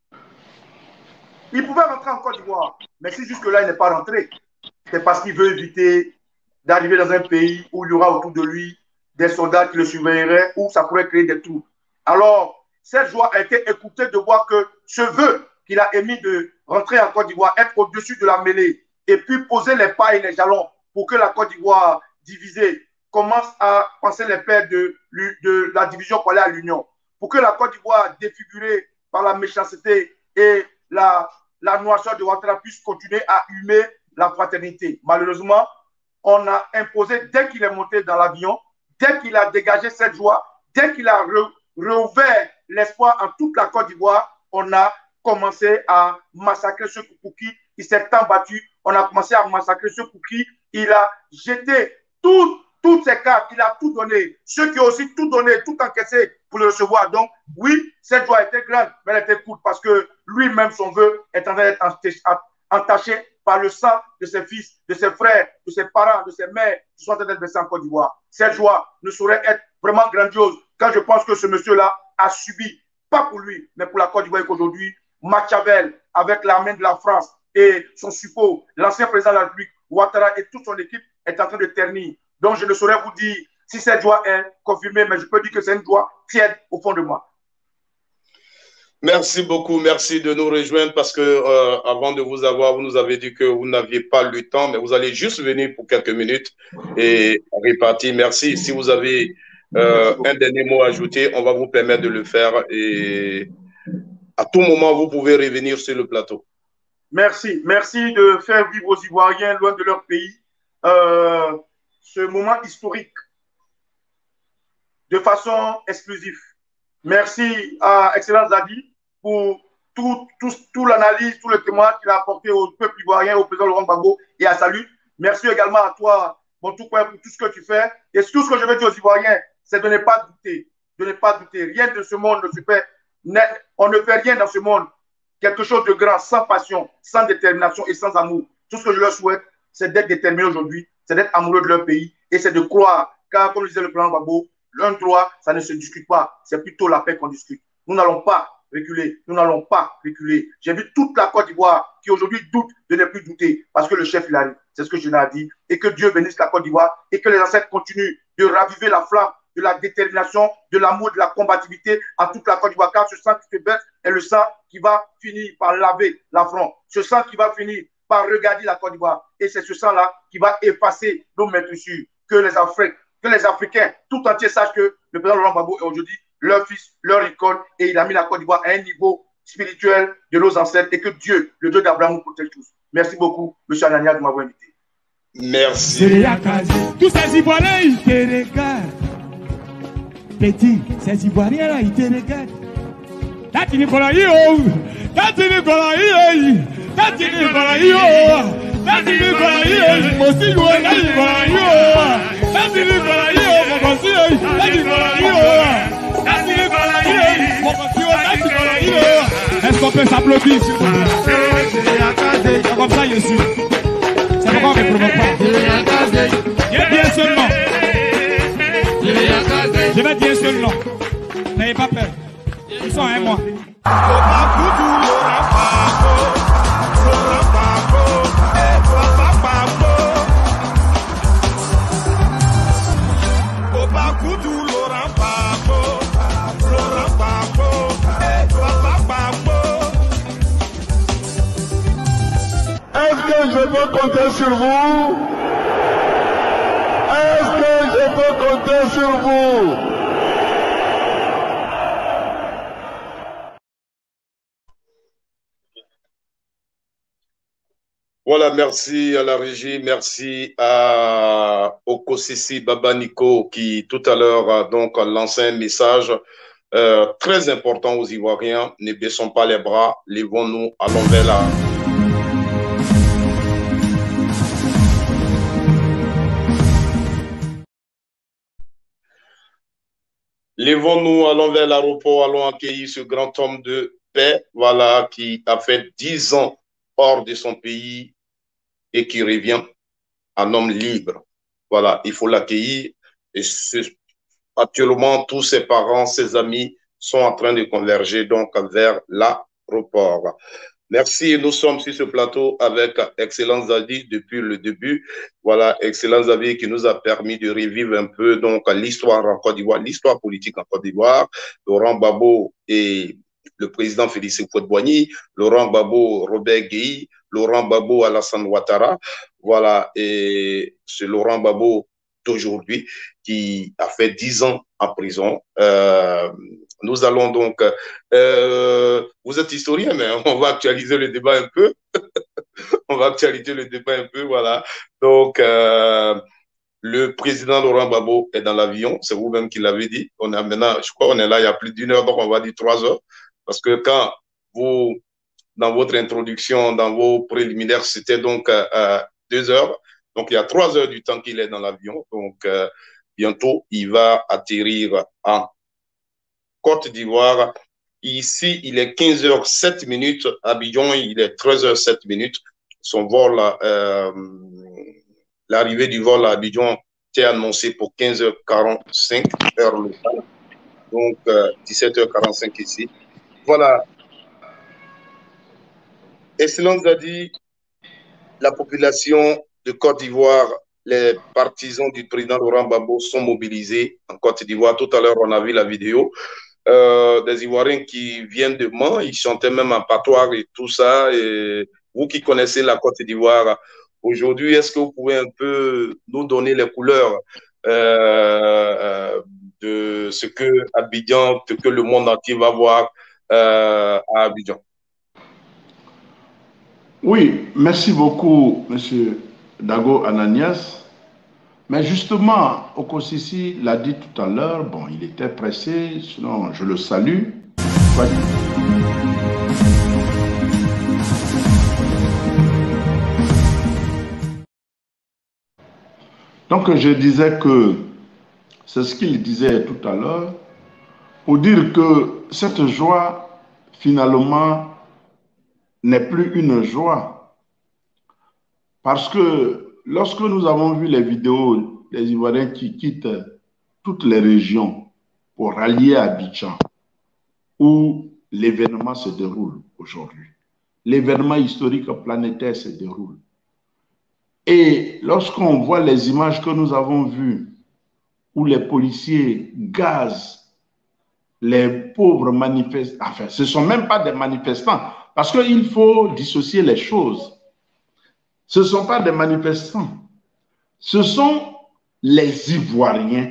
il pouvait rentrer en Côte d'Ivoire, mais si jusque-là il n'est pas rentré, c'est parce qu'il veut éviter d'arriver dans un pays où il y aura autour de lui des soldats qui le surveilleraient, où ça pourrait créer des troubles. Alors, cette joie a été écoutée de voir que ce vœu qu'il a émis de rentrer en Côte d'Ivoire, être au-dessus de la mêlée, et puis poser les pas et les jalons pour que la Côte d'Ivoire divisée commence à penser les pères de, de la division pour aller à l'union, pour que la Côte d'Ivoire défigurée par la méchanceté et la, la noirceur de Ouattara puisse continuer à humer la fraternité. Malheureusement, on a imposé, dès qu'il est monté dans l'avion, dès qu'il a dégagé cette joie, dès qu'il a re, rouvert l'espoir en toute la Côte d'Ivoire, on a commencé à massacrer ceux pour qui il s'est tant battu. On a commencé à massacrer ceux pour qui il a jeté tout, toutes ses cartes, il a tout donné. Ceux qui ont aussi tout donné, tout encaissé pour le recevoir. Donc, oui, cette joie était grande, mais elle était courte parce que lui-même, son vœu est en train d'être entaché par le sang de ses fils, de ses frères, de ses parents, de ses mères qui sont en train d'être blessés en Côte d'Ivoire. Cette joie ne saurait être vraiment grandiose quand je pense que ce monsieur-là a subi, pas pour lui, mais pour la Côte d'Ivoire, qu'aujourd'hui, Machiavel, avec l'armée de la France et son support, l'ancien président de la République, Ouattara et toute son équipe est en train de ternir. Donc, je ne saurais vous dire si cette joie est confirmée, mais je peux dire que c'est une joie tiède au fond de moi. Merci beaucoup, merci de nous rejoindre parce que euh, avant de vous avoir, vous nous avez dit que vous n'aviez pas le temps, mais vous allez juste venir pour quelques minutes et repartir. Merci. Si vous avez euh, un dernier mot à ajouter, on va vous permettre de le faire et à tout moment, vous pouvez revenir sur le plateau. Merci. Merci de faire vivre aux Ivoiriens loin de leur pays euh, ce moment historique de façon exclusive. Merci à Excellence Zadi pour tout, tout, tout l'analyse, tout le témoignage qu'il a apporté au peuple ivoirien, au président Laurent Gbagbo et à Salut. Merci également à toi, mon tout frère, pour tout ce que tu fais. Et tout ce que je veux dire aux Ivoiriens, c'est de ne pas douter. De ne pas douter. Rien de ce monde ne se fait. On ne fait rien dans ce monde. Quelque chose de grand, sans passion, sans détermination et sans amour. Tout ce que je leur souhaite, c'est d'être déterminés aujourd'hui, c'est d'être amoureux de leur pays et c'est de croire. Car, comme le disait le président Gbagbo, un droit, ça ne se discute pas. C'est plutôt la paix qu'on discute. Nous n'allons pas reculer. Nous n'allons pas reculer. J'ai vu toute la Côte d'Ivoire qui aujourd'hui doute de ne plus douter parce que le chef, il arrive. C'est ce que je l'ai dit. Et que Dieu bénisse la Côte d'Ivoire et que les ancêtres continuent de raviver la flamme de la détermination, de l'amour, de la combativité à toute la Côte d'Ivoire. Car ce sang qui se verse est le sang qui va finir par laver l'affront. Ce sang qui va finir par regarder la Côte d'Ivoire. Et c'est ce sang-là qui va effacer nos maîtresses. Que les Africains, que les Africains tout entiers sachent que le président Laurent Gbagbo est aujourd'hui leur fils, leur icône, et il a mis la Côte d'Ivoire à un niveau spirituel de nos ancêtres et que Dieu, le Dieu d'Abraham, nous protège tous. Merci beaucoup, M. Anania, de m'avoir invité. Merci. Tous ces Ivoiriens, ils te regardent. Petit, ces Ivoiriens-là, ils te regardent. Tati Nicolas, yo! Tati Nicolas, yo! Tati Nicolas, yo! Tati Nicolas, yo! Moi aussi, yo! Tati Nicolas, yo! Tati Nicolas, yo! Moi aussi, yo! Tati Nicolas, yo! Tati Nicolas, yo! Moi aussi, yo! Tati Nicolas, yo! Est-ce qu'on peut s'applaudir, s'il vous plaît? C'est comme ça, je suis. C'est pourquoi on ne provoque pas. Viens bien seulement. Je vais dire seulement. N'ayez pas peur. Ils sont un mois. Est-ce que je peux compter sur vous? Est-ce que je peux compter sur vous? Voilà, merci à la régie, merci à Okosisi Babaniko qui tout à l'heure a donc lancé un message euh, très important aux Ivoiriens. Ne baissons pas les bras, levons-nous, allons vers la... levons-nous, allons vers l'aéroport, allons accueillir ce grand homme de paix, voilà, qui a fait dix ans hors de son pays et qui revient un homme libre. Voilà, il faut l'accueillir. Et actuellement, tous ses parents, ses amis sont en train de converger donc vers l'aéroport. Merci, nous sommes sur ce plateau avec Excellence Zadi depuis le début. Voilà, Excellence Zadi qui nous a permis de revivre un peu donc l'histoire en Côte d'Ivoire, l'histoire politique en Côte d'Ivoire. Laurent Gbagbo et le président Félix Houphouët-Boigny, Laurent Gbagbo, Robert Guèye, Laurent Gbagbo, Alassane Ouattara. Voilà, et c'est Laurent Gbagbo d'aujourd'hui qui a fait dix ans en prison. Euh, Nous allons donc, euh, vous êtes historien, mais on va actualiser le débat un peu. On va actualiser le débat un peu, voilà. Donc, euh, le président Laurent Gbagbo est dans l'avion, c'est vous-même qui l'avez dit. On est maintenant, je crois on est là il y a plus d'une heure, donc on va dire trois heures. Parce que quand vous, dans votre introduction, dans vos préliminaires, c'était donc euh, deux heures. Donc, il y a trois heures du temps qu'il est dans l'avion. Donc, euh, bientôt, il va atterrir en Côte d'Ivoire. Ici, il est quinze heures sept minutes. À Abidjan, il est treize heures sept minutes. Son vol, euh, l'arrivée du vol à Abidjan était annoncée pour quinze heures quarante-cinq, heure locale. Donc, euh, dix-sept heures quarante-cinq ici. Voilà. Excellence Zadi, la population de Côte d'Ivoire, les partisans du président Laurent Gbagbo sont mobilisés en Côte d'Ivoire. Tout à l'heure, on a vu la vidéo. Euh, des Ivoiriens qui viennent de Mans, ils chantaient même en patois et tout ça. Et vous qui connaissez la Côte d'Ivoire, aujourd'hui, est-ce que vous pouvez un peu nous donner les couleurs euh, de ce que Abidjan, ce que le monde entier va voir euh, à Abidjan? Oui, merci beaucoup, M. Dago Ananias. Mais justement, Okosisi l'a dit tout à l'heure, bon, il était pressé, sinon je le salue. Donc je disais que, c'est ce qu'il disait tout à l'heure, pour dire que cette joie, finalement, n'est plus une joie. Parce que lorsque nous avons vu les vidéos des Ivoiriens qui quittent toutes les régions pour rallier à Abidjan, où l'événement se déroule aujourd'hui, l'événement historique planétaire se déroule. Et lorsqu'on voit les images que nous avons vues, où les policiers gazent les pauvres manifestants, enfin, ce ne sont même pas des manifestants, parce qu'il faut dissocier les choses. Ce ne sont pas des manifestants, ce sont les Ivoiriens.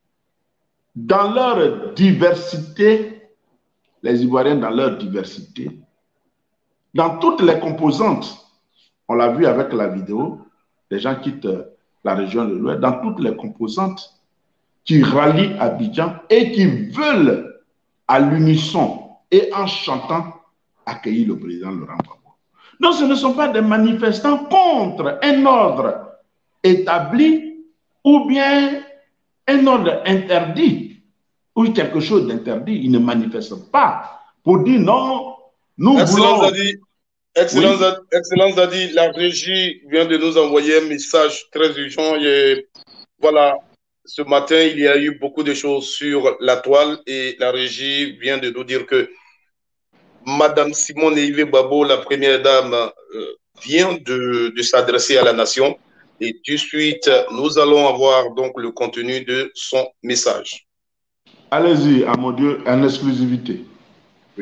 Dans leur diversité, les Ivoiriens dans leur diversité, dans toutes les composantes, on l'a vu avec la vidéo, les gens quittent la région de l'Ouest, dans toutes les composantes qui rallient Abidjan et qui veulent à l'unisson et en chantant accueillir le président Laurent Gbagbo. Donc, ce ne sont pas des manifestants contre un ordre établi ou bien un ordre interdit ou quelque chose d'interdit. Ils ne manifestent pas pour dire non, nous Excellence voulons... Zadi, Excellence, Oui. Excellence Zadi, la régie vient de nous envoyer un message très urgent. Et voilà, ce matin, il y a eu beaucoup de choses sur la toile et la régie vient de nous dire que Madame Simone Yves Gbagbo, la première dame, euh, vient de, de s'adresser à la nation et tout de suite, nous allons avoir donc le contenu de son message. Allez-y, à mon Dieu, en exclusivité. Oui.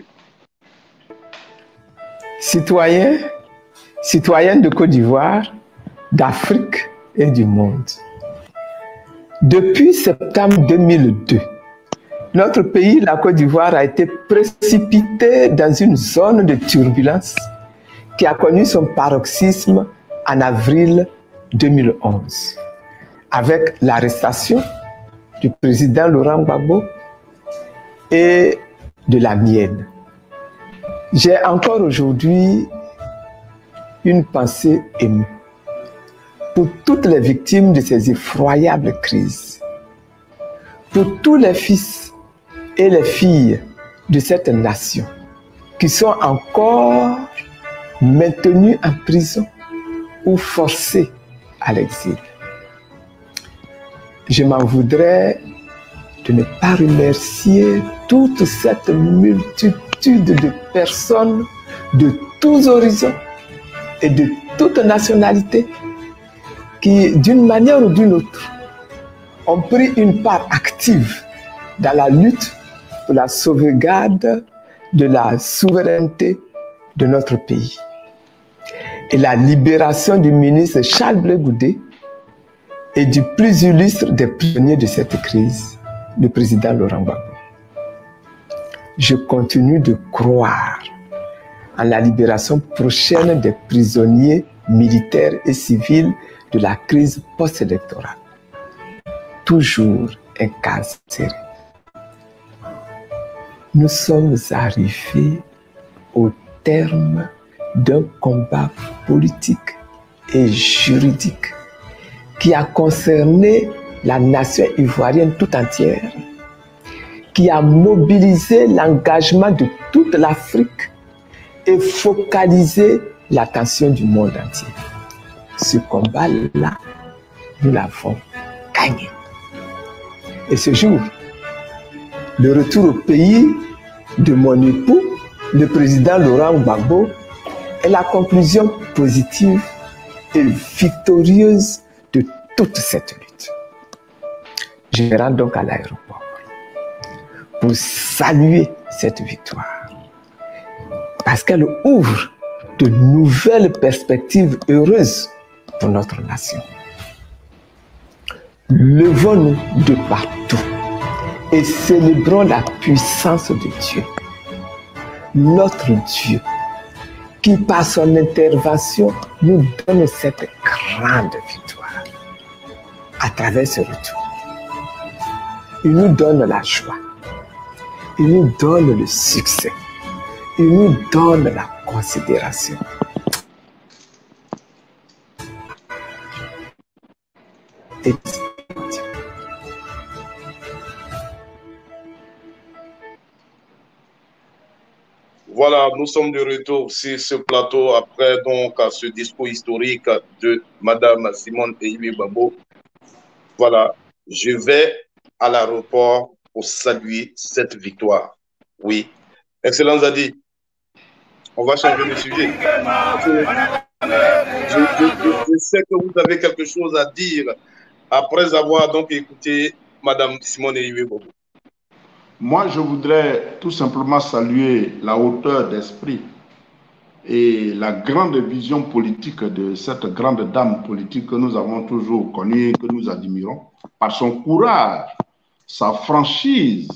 Citoyens, citoyennes de Côte d'Ivoire, d'Afrique et du monde. Depuis septembre deux mille deux, notre pays, la Côte d'Ivoire, a été précipité dans une zone de turbulence qui a connu son paroxysme en avril deux mille onze, avec l'arrestation du président Laurent Gbagbo et de la mienne. J'ai encore aujourd'hui une pensée émue pour toutes les victimes de ces effroyables crises, pour tous les fils et les filles de cette nation qui sont encore maintenues en prison ou forcées à l'exil. Je m'en voudrais de ne pas remercier toute cette multitude de personnes de tous horizons et de toutes nationalités qui, d'une manière ou d'une autre, ont pris une part active dans la lutte pour la sauvegarde de la souveraineté de notre pays et la libération du ministre Charles Blé Goudé et du plus illustre des pionniers de cette crise, le président Laurent Gbagbo. Je continue de croire en la libération prochaine des prisonniers militaires et civils de la crise post-électorale, toujours incarcérés. Nous sommes arrivés au terme d'un combat politique et juridique qui a concerné la nation ivoirienne tout entière, qui a mobilisé l'engagement de toute l'Afrique et focalisé l'attention du monde entier. Ce combat-là, nous l'avons gagné. Et ce jour, le retour au pays de mon époux, le président Laurent Gbagbo, est la conclusion positive et victorieuse de toute cette lutte. Je me rends donc à l'aéroport pour saluer cette victoire, parce qu'elle ouvre de nouvelles perspectives heureuses pour notre nation. Levons-nous de partout et célébrons la puissance de Dieu, notre Dieu, qui par son intervention nous donne cette grande victoire. À travers ce retour, il nous donne la joie, il nous donne le succès, il nous donne la considération. Et voilà, nous sommes de retour sur ce plateau après donc ce discours historique de Madame Simone Ehime Gbagbo. Voilà, je vais à l'aéroport pour saluer cette victoire. Oui, Excellence Zadi, on va changer de sujet. Je, je, je, je sais que vous avez quelque chose à dire après avoir donc écouté Madame Simone Ehime Gbagbo. Moi, je voudrais tout simplement saluer la hauteur d'esprit et la grande vision politique de cette grande dame politique que nous avons toujours connue, que nous admirons, par son courage, sa franchise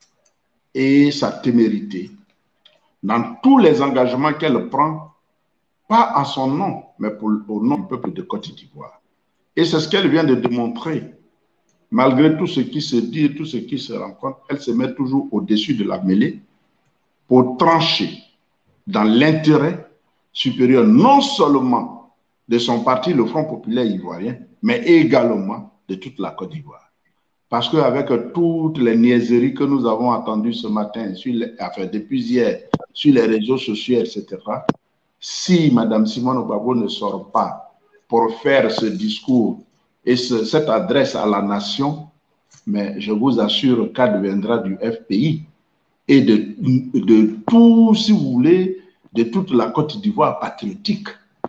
et sa témérité dans tous les engagements qu'elle prend, pas à son nom, mais pour, au nom du peuple de Côte d'Ivoire. Et c'est ce qu'elle vient de démontrer. Malgré tout ce qui se dit, tout ce qui se rencontre, elle se met toujours au-dessus de la mêlée pour trancher dans l'intérêt supérieur non seulement de son parti, le Front populaire ivoirien, mais également de toute la Côte d'Ivoire. Parce qu'avec toutes les niaiseries que nous avons entendues ce matin, sur les, enfin, depuis hier, sur les réseaux sociaux, et cetera, si Mme Simone Gbagbo ne sort pas pour faire ce discours et ce, cette adresse à la nation, mais je vous assure qu'adviendra du F P I et de, de tout, si vous voulez, de toute la Côte d'Ivoire patriotique.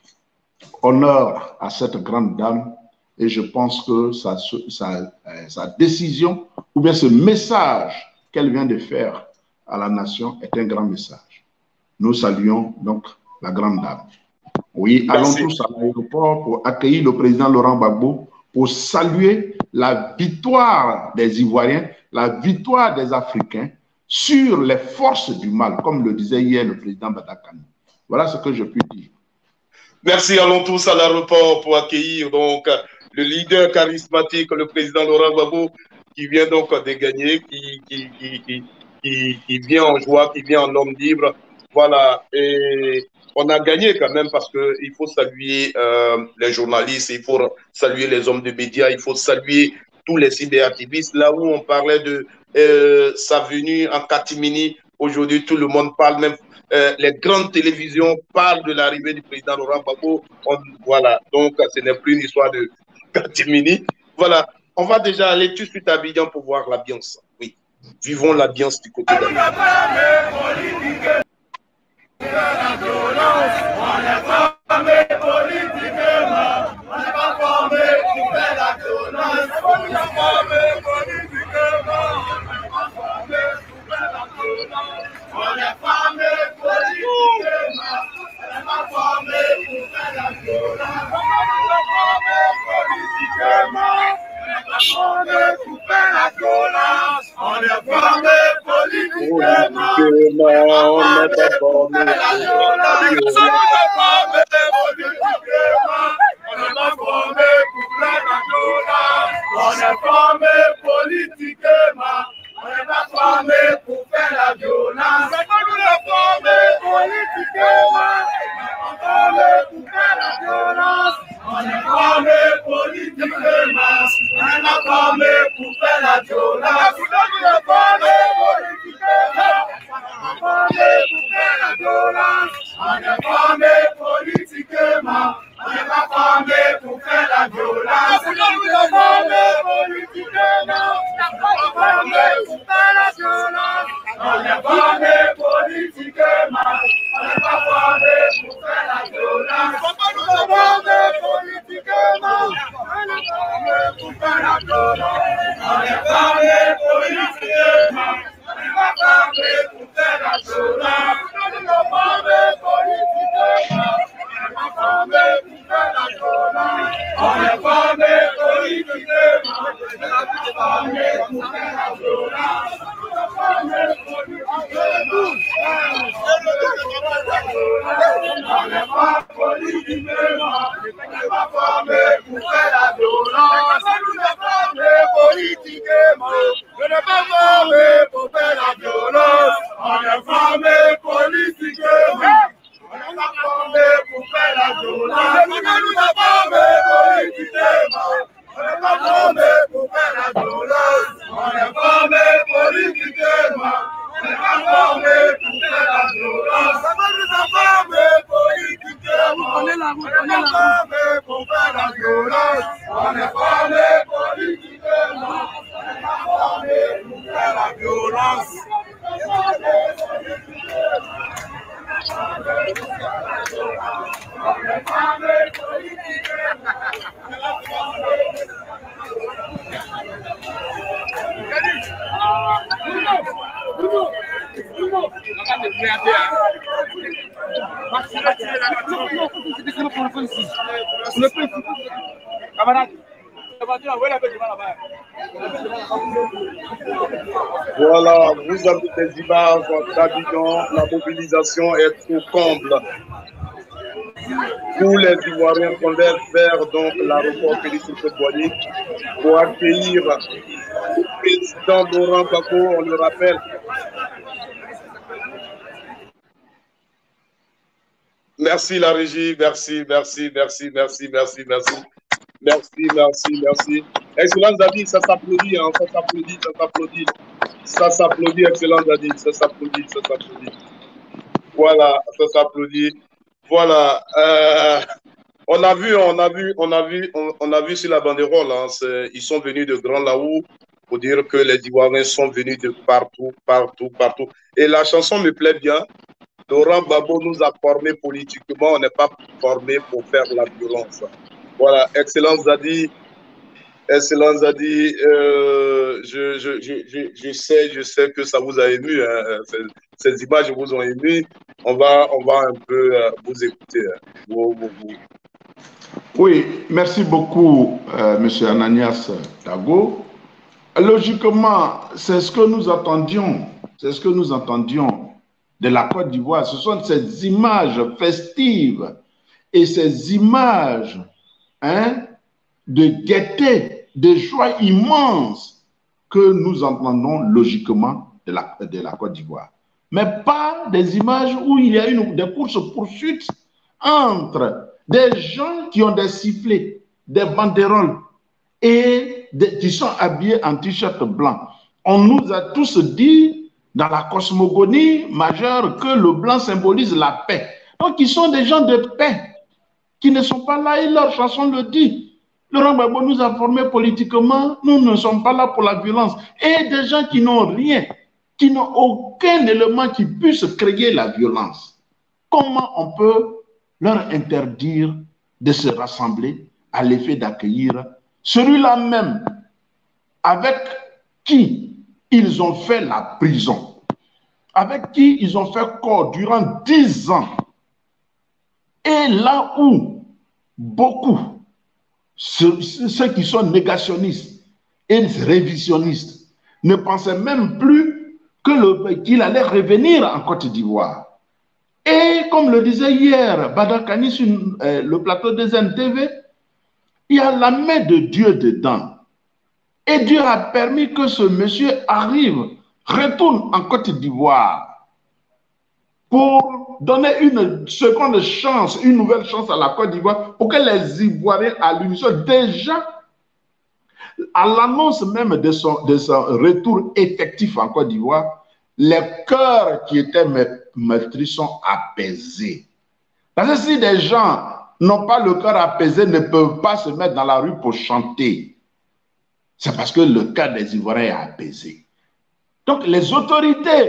Honneur à cette grande dame, et je pense que sa, sa, sa décision, ou bien ce message qu'elle vient de faire à la nation est un grand message. Nous saluons donc la grande dame. Oui, allons tous à l'aéroport pour accueillir le président Laurent Gbagbo, pour saluer la victoire des Ivoiriens, la victoire des Africains sur les forces du mal, comme le disait hier le président Badakani. Voilà ce que je puis dire. Merci, allons tous à l'aéroport pour accueillir donc le leader charismatique, le président Laurent Gbagbo, qui vient donc de gagner, qui, qui, qui, qui, qui, qui vient en joie, qui vient en homme libre. Voilà, et on a gagné quand même parce qu'il faut saluer euh, les journalistes, il faut saluer les hommes de médias, il faut saluer tous les cyberactivistes. Là où on parlait de, euh, sa venue en catimini. Aujourd'hui, tout le monde parle, même euh, les grandes télévisions parlent de l'arrivée du président Laurent Gbagbo. On, voilà, donc ce n'est plus une histoire de catimini. Voilà, on va déjà aller tout de suite à Abidjan pour voir l'ambiance. Oui, vivons l'ambiance du côté d'Abidjan. On est formé politiquement, on n'est pas formé politiquement, on n'est pas formé pour faire la violence. On est formé politiquement, on est formé pour faire la violence. On est formé politiquement, on n'est pas formé pour faire la violence. On est formé politiquement, on est formé politiquement, on n'est pas formé pour faire la violence. On est formé politiquement, on est formé politiquement, on n'est pas formé pour faire la violence. On est formé politiquement, on est formé pour faire la violence. On est formé politiquement, on n'est pas formé pour faire la violence. On est formé politiquement, on est formé politiquement, on n'est pas formé pour faire la violence. On est formé politiquement, on n'est pas formé pour faire la violence. On est formé politiquement, on n'est pas formé pour faire la violence. On est formé politiquement, on n'est pas formé pour faire la violence. On est formé politiquement, on n'est pas formé pour faire la violence. On est formé politiquement, on n'est pas formé pour faire la violence. On est formé politiquement, on n'est pas formé pour faire la violence. On est formé politiquement, on n'est pas formé pour faire la violence. Voilà, vous avez des images d'Abidjan, la mobilisation est au comble. Tous les Ivoiriens convergent vers donc l'aéroport Félix Houphouët-Boigny pour accueillir le président Laurent Gbagbo, on le rappelle. Merci la régie, merci, merci, merci, merci, merci, merci. Merci, merci, merci. Excellence Dadi, ça s'applaudit, hein, ça s'applaudit, ça s'applaudit. Ça s'applaudit, Excellence Dadi, ça s'applaudit, ça s'applaudit. Voilà, ça s'applaudit. Voilà. Euh, on a vu, on a vu, on a vu, on, on a vu sur la banderole, hein, ils sont venus de Grand Laou pour dire que les Ivoiriens sont venus de partout, partout, partout. Et la chanson me plaît bien. Laurent Gbagbo nous a formés politiquement, on n'est pas formés pour faire la violence. Voilà, Excellence Zadi, Excellence Zadi, euh, je, je, je, je, sais, je sais que ça vous a ému, hein, ces, ces images vous ont ému. On va, on va un peu euh, vous écouter. Hein. Vous, vous, vous. Oui, merci beaucoup, euh, M. Ananias Dago. Logiquement, c'est ce que nous attendions, c'est ce que nous attendions de la Côte d'Ivoire. Ce sont ces images festives et ces images hein, de gaieté, de joie immense que nous entendons logiquement de la, de la Côte d'Ivoire. Mais pas des images où il y a une, des courses-poursuites entre des gens qui ont des sifflets, des banderoles et des, qui sont habillés en t-shirt blanc On nous a tous dit, dans la cosmogonie majeure, que le blanc symbolise la paix. Donc, ils sont des gens de paix, qui ne sont pas là, et leur chanson le dit. Laurent Gbagbo nous a formés politiquement, nous ne sommes pas là pour la violence. Et des gens qui n'ont rien, qui n'ont aucun élément qui puisse créer la violence. Comment on peut leur interdire de se rassembler à l'effet d'accueillir celui-là même avec qui ils ont fait la prison, avec qui ils ont fait corps durant dix ans. Et là où beaucoup, ceux, ceux qui sont négationnistes et révisionnistes, ne pensaient même plus qu'il allait revenir en Côte d'Ivoire. Et comme le disait hier Badakani sur euh, le plateau des N T V, il y a la main de Dieu dedans. Et Dieu a permis que ce monsieur arrive, retourne en Côte d'Ivoire pour donner une seconde chance, une nouvelle chance à la Côte d'Ivoire pour que les Ivoiriens à l'unisson, déjà, à l'annonce même de son, de son retour effectif en Côte d'Ivoire, les cœurs qui étaient meurtris sont apaisés. Parce que si des gens n'ont pas le cœur apaisé, ne peuvent pas se mettre dans la rue pour chanter, c'est parce que le cœur des Ivoiriens est apaisé. Donc les autorités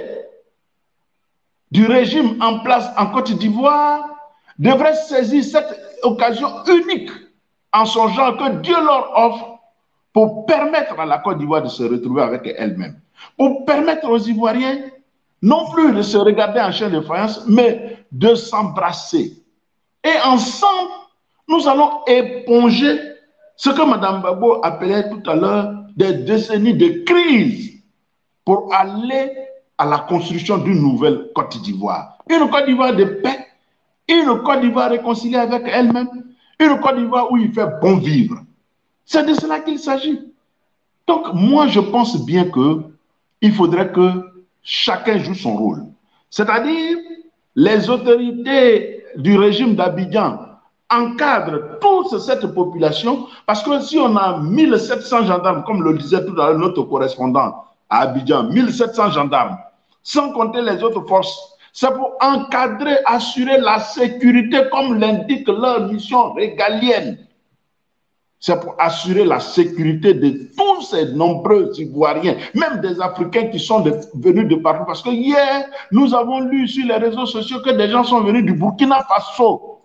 du régime en place en Côte d'Ivoire devraient saisir cette occasion unique en son genre que Dieu leur offre pour permettre à la Côte d'Ivoire de se retrouver avec elle-même. Pour permettre aux Ivoiriens non plus de se regarder en chien de faïence, mais de s'embrasser. Et ensemble, nous allons éponger ce que Mme Gbagbo appelait tout à l'heure des décennies de crise pour aller à la construction d'une nouvelle Côte d'Ivoire. Une Côte d'Ivoire de paix, une Côte d'Ivoire réconciliée avec elle-même, une Côte d'Ivoire où il fait bon vivre. C'est de cela qu'il s'agit. Donc, moi, je pense bien que il faudrait que chacun joue son rôle. C'est-à-dire, les autorités du régime d'Abidjan encadrent toute cette population, parce que si on a mille sept cents gendarmes, comme le disait tout à l'heure notre correspondant à Abidjan, mille sept cents gendarmes, sans compter les autres forces, c'est pour encadrer, assurer la sécurité, comme l'indique leur mission régalienne. C'est pour assurer la sécurité de tous ces nombreux Ivoiriens, même des Africains qui sont de, venus de partout. Parce que hier, nous avons lu sur les réseaux sociaux que des gens sont venus du Burkina Faso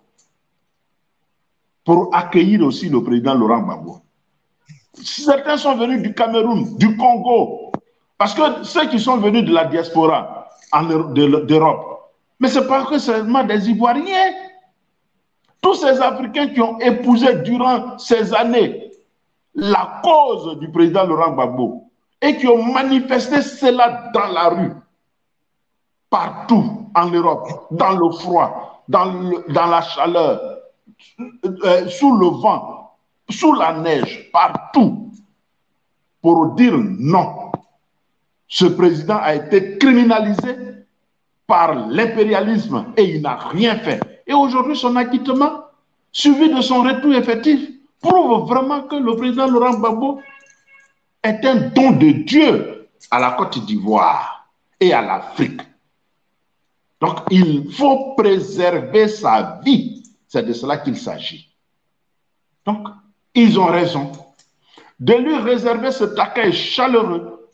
pour accueillir aussi le président Laurent Gbagbo. Certains sont venus du Cameroun, du Congo, parce que ceux qui sont venus de la diaspora d'Europe, mais ce n'est pas que seulement des Ivoiriens. Tous ces Africains qui ont épousé durant ces années la cause du président Laurent Gbagbo et qui ont manifesté cela dans la rue, partout en Europe, dans le froid, dans, le, dans la chaleur, euh, sous le vent, sous la neige, partout, pour dire non. Ce président a été criminalisé par l'impérialisme et il n'a rien fait. Et aujourd'hui, son acquittement, suivi de son retour effectif, prouve vraiment que le président Laurent Gbagbo est un don de Dieu à la Côte d'Ivoire et à l'Afrique. Donc, il faut préserver sa vie. C'est de cela qu'il s'agit. Donc, ils ont raison de lui réserver cet accueil chaleureux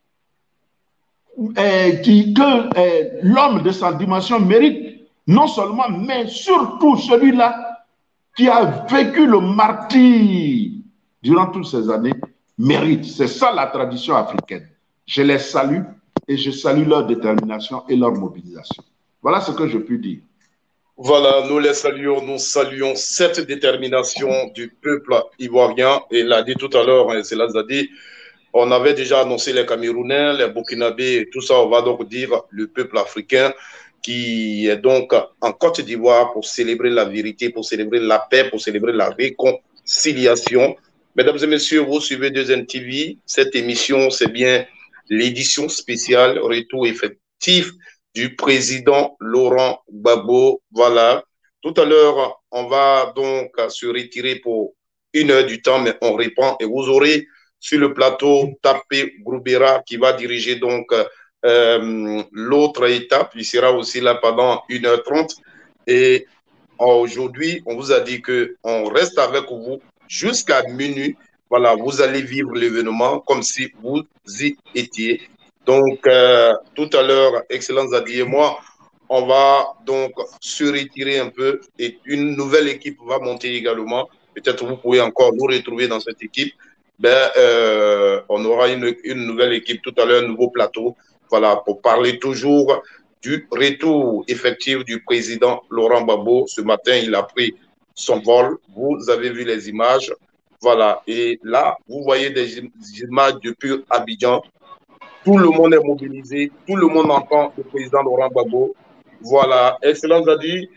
eh, qui, que eh, l'homme de sa dimension mérite. Non seulement, mais surtout celui-là qui a vécu le martyre durant toutes ces années mérite. C'est ça la tradition africaine. Je les salue et je salue leur détermination et leur mobilisation. Voilà ce que je puis dire. Voilà, nous les saluons, nous saluons cette détermination du peuple ivoirien. Et l'a dit tout à l'heure, c'est là dit, on avait déjà annoncé les Camerounais, les Burkinabés et tout ça, on va donc dire le peuple africain qui est donc en Côte d'Ivoire pour célébrer la vérité, pour célébrer la paix, pour célébrer la réconciliation. Mesdames et messieurs, vous suivez deux N T V. Cette émission, c'est bien l'édition spéciale retour effectif du président Laurent Gbagbo. Voilà. Tout à l'heure, on va donc se retirer pour une heure du temps, mais on répond et vous aurez sur le plateau Tapé Groubera qui va diriger donc euh, l'autre étape. Il sera aussi là pendant une heure trente. Et aujourd'hui, on vous a dit qu'on reste avec vous jusqu'à minuit. Voilà, vous allez vivre l'événement comme si vous y étiez. Donc, euh, tout à l'heure, Excellence Zadi et moi, on va donc se retirer un peu et une nouvelle équipe va monter également. Peut-être vous pouvez encore nous retrouver dans cette équipe. Ben, euh, on aura une, une nouvelle équipe tout à l'heure, un nouveau plateau. Voilà, pour parler toujours du retour effectif du président Laurent Gbagbo. Ce matin, il a pris son vol. Vous avez vu les images. Voilà, et là, vous voyez des images depuis Abidjan. Tout le monde est mobilisé, tout le monde entend le président Laurent Gbagbo. Voilà, Excellence Zadi,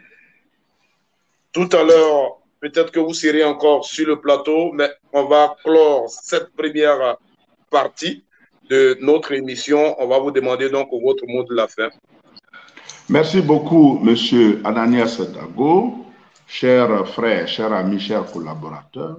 tout à l'heure, peut-être que vous serez encore sur le plateau, mais on va clore cette première partie de notre émission. On va vous demander donc votre mot de la fin. Merci beaucoup, Monsieur Ananias Dago, chers frères, chers amis, chers collaborateurs,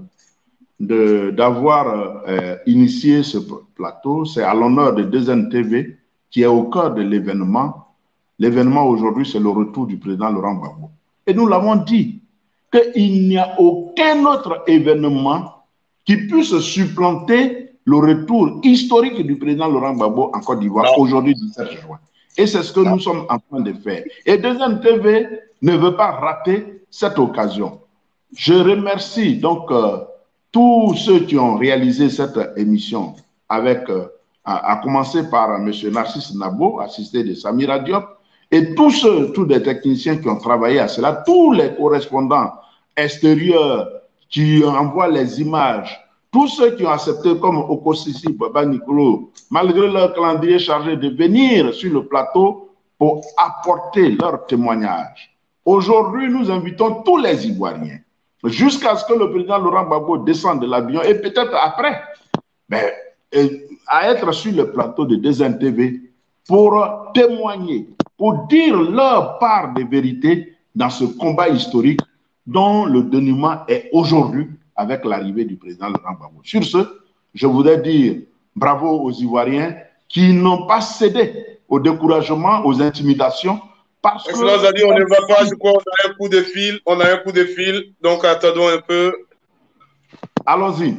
d'avoir euh, initié ce plateau. C'est à l'honneur de deux N T V qui est au cœur de l'événement. L'événement aujourd'hui, c'est le retour du président Laurent Gbagbo. Et nous l'avons dit, qu'il n'y a aucun autre événement qui puisse supplanter le retour historique du président Laurent Gbagbo en Côte d'Ivoire aujourd'hui, dix-sept juin. Et c'est ce que nous sommes en train de faire. Et deux N T V ne veut pas rater cette occasion. Je remercie donc euh, tous ceux qui ont réalisé cette émission, avec, euh, à, à commencer par M. Narcisse Nabo, assisté de Samira Diop, et tous ceux, tous les techniciens qui ont travaillé à cela, tous les correspondants extérieurs qui envoient les images, tous ceux qui ont accepté, comme Okosisi, Baba Nicolo, malgré leur calendrier chargé, de venir sur le plateau pour apporter leur témoignage. Aujourd'hui, nous invitons tous les Ivoiriens, jusqu'à ce que le président Laurent Gbagbo descende de l'avion, et peut-être après, ben, à être sur le plateau de deux N T V pour témoigner, pour dire leur part de vérité dans ce combat historique dont le dénouement est aujourd'hui avec l'arrivée du président Laurent Gbagbo. Sur ce, je voudrais dire bravo aux Ivoiriens qui n'ont pas cédé au découragement, aux intimidations. Parce que... Excellence Zadi, on ne va pas, je crois, on a un coup de fil, on a un coup de fil, donc attendons un peu. Allons-y.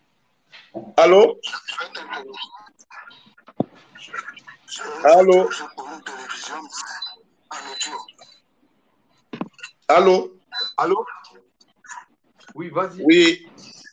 Allô? Allô? Allô? Allô? Oui, vas-y. Oui.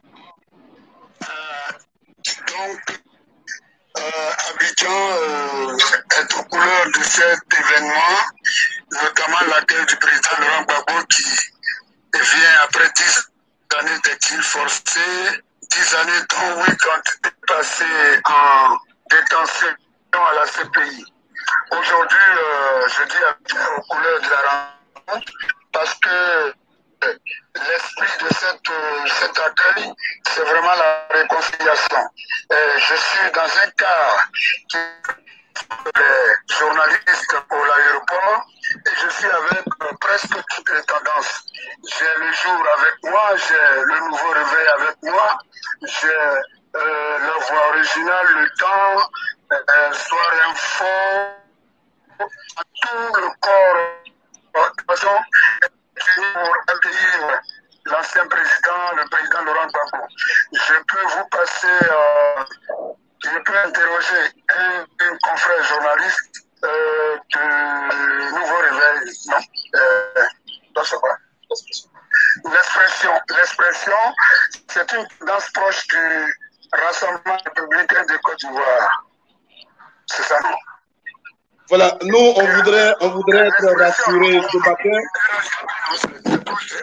Euh, donc, euh, Abidjan euh, est aux couleurs de cet événement, notamment l'accueil du président Laurent Gbagbo qui vient après dix années d'exil forcé, dix années dont huit ont été passées en détention à la C P I. Aujourd'hui, euh, je dis Abidjan aux couleurs de la rencontre parce que l'esprit de cette, euh, cet accueil, c'est vraiment la réconciliation. Et je suis dans un cas qui les journalistes pour l'aéroport et je suis avec euh, presque toutes les tendances. J'ai le jour avec moi, j'ai le nouveau réveil avec moi, j'ai euh, la voix originale, le temps, euh, soir info, tout le corps, de toute façon, pour accueillir l'ancien président, le président Laurent Gbagbo. Je peux vous passer, euh, je peux interroger un, un confrère journaliste euh, de Nouveau Réveil, non euh, non, c'est pas. L'expression, l'expression, c'est une tendance proche du Rassemblement républicain de Côte d'Ivoire. C'est ça, non? Voilà, nous, on voudrait, on voudrait être rassurés ce matin.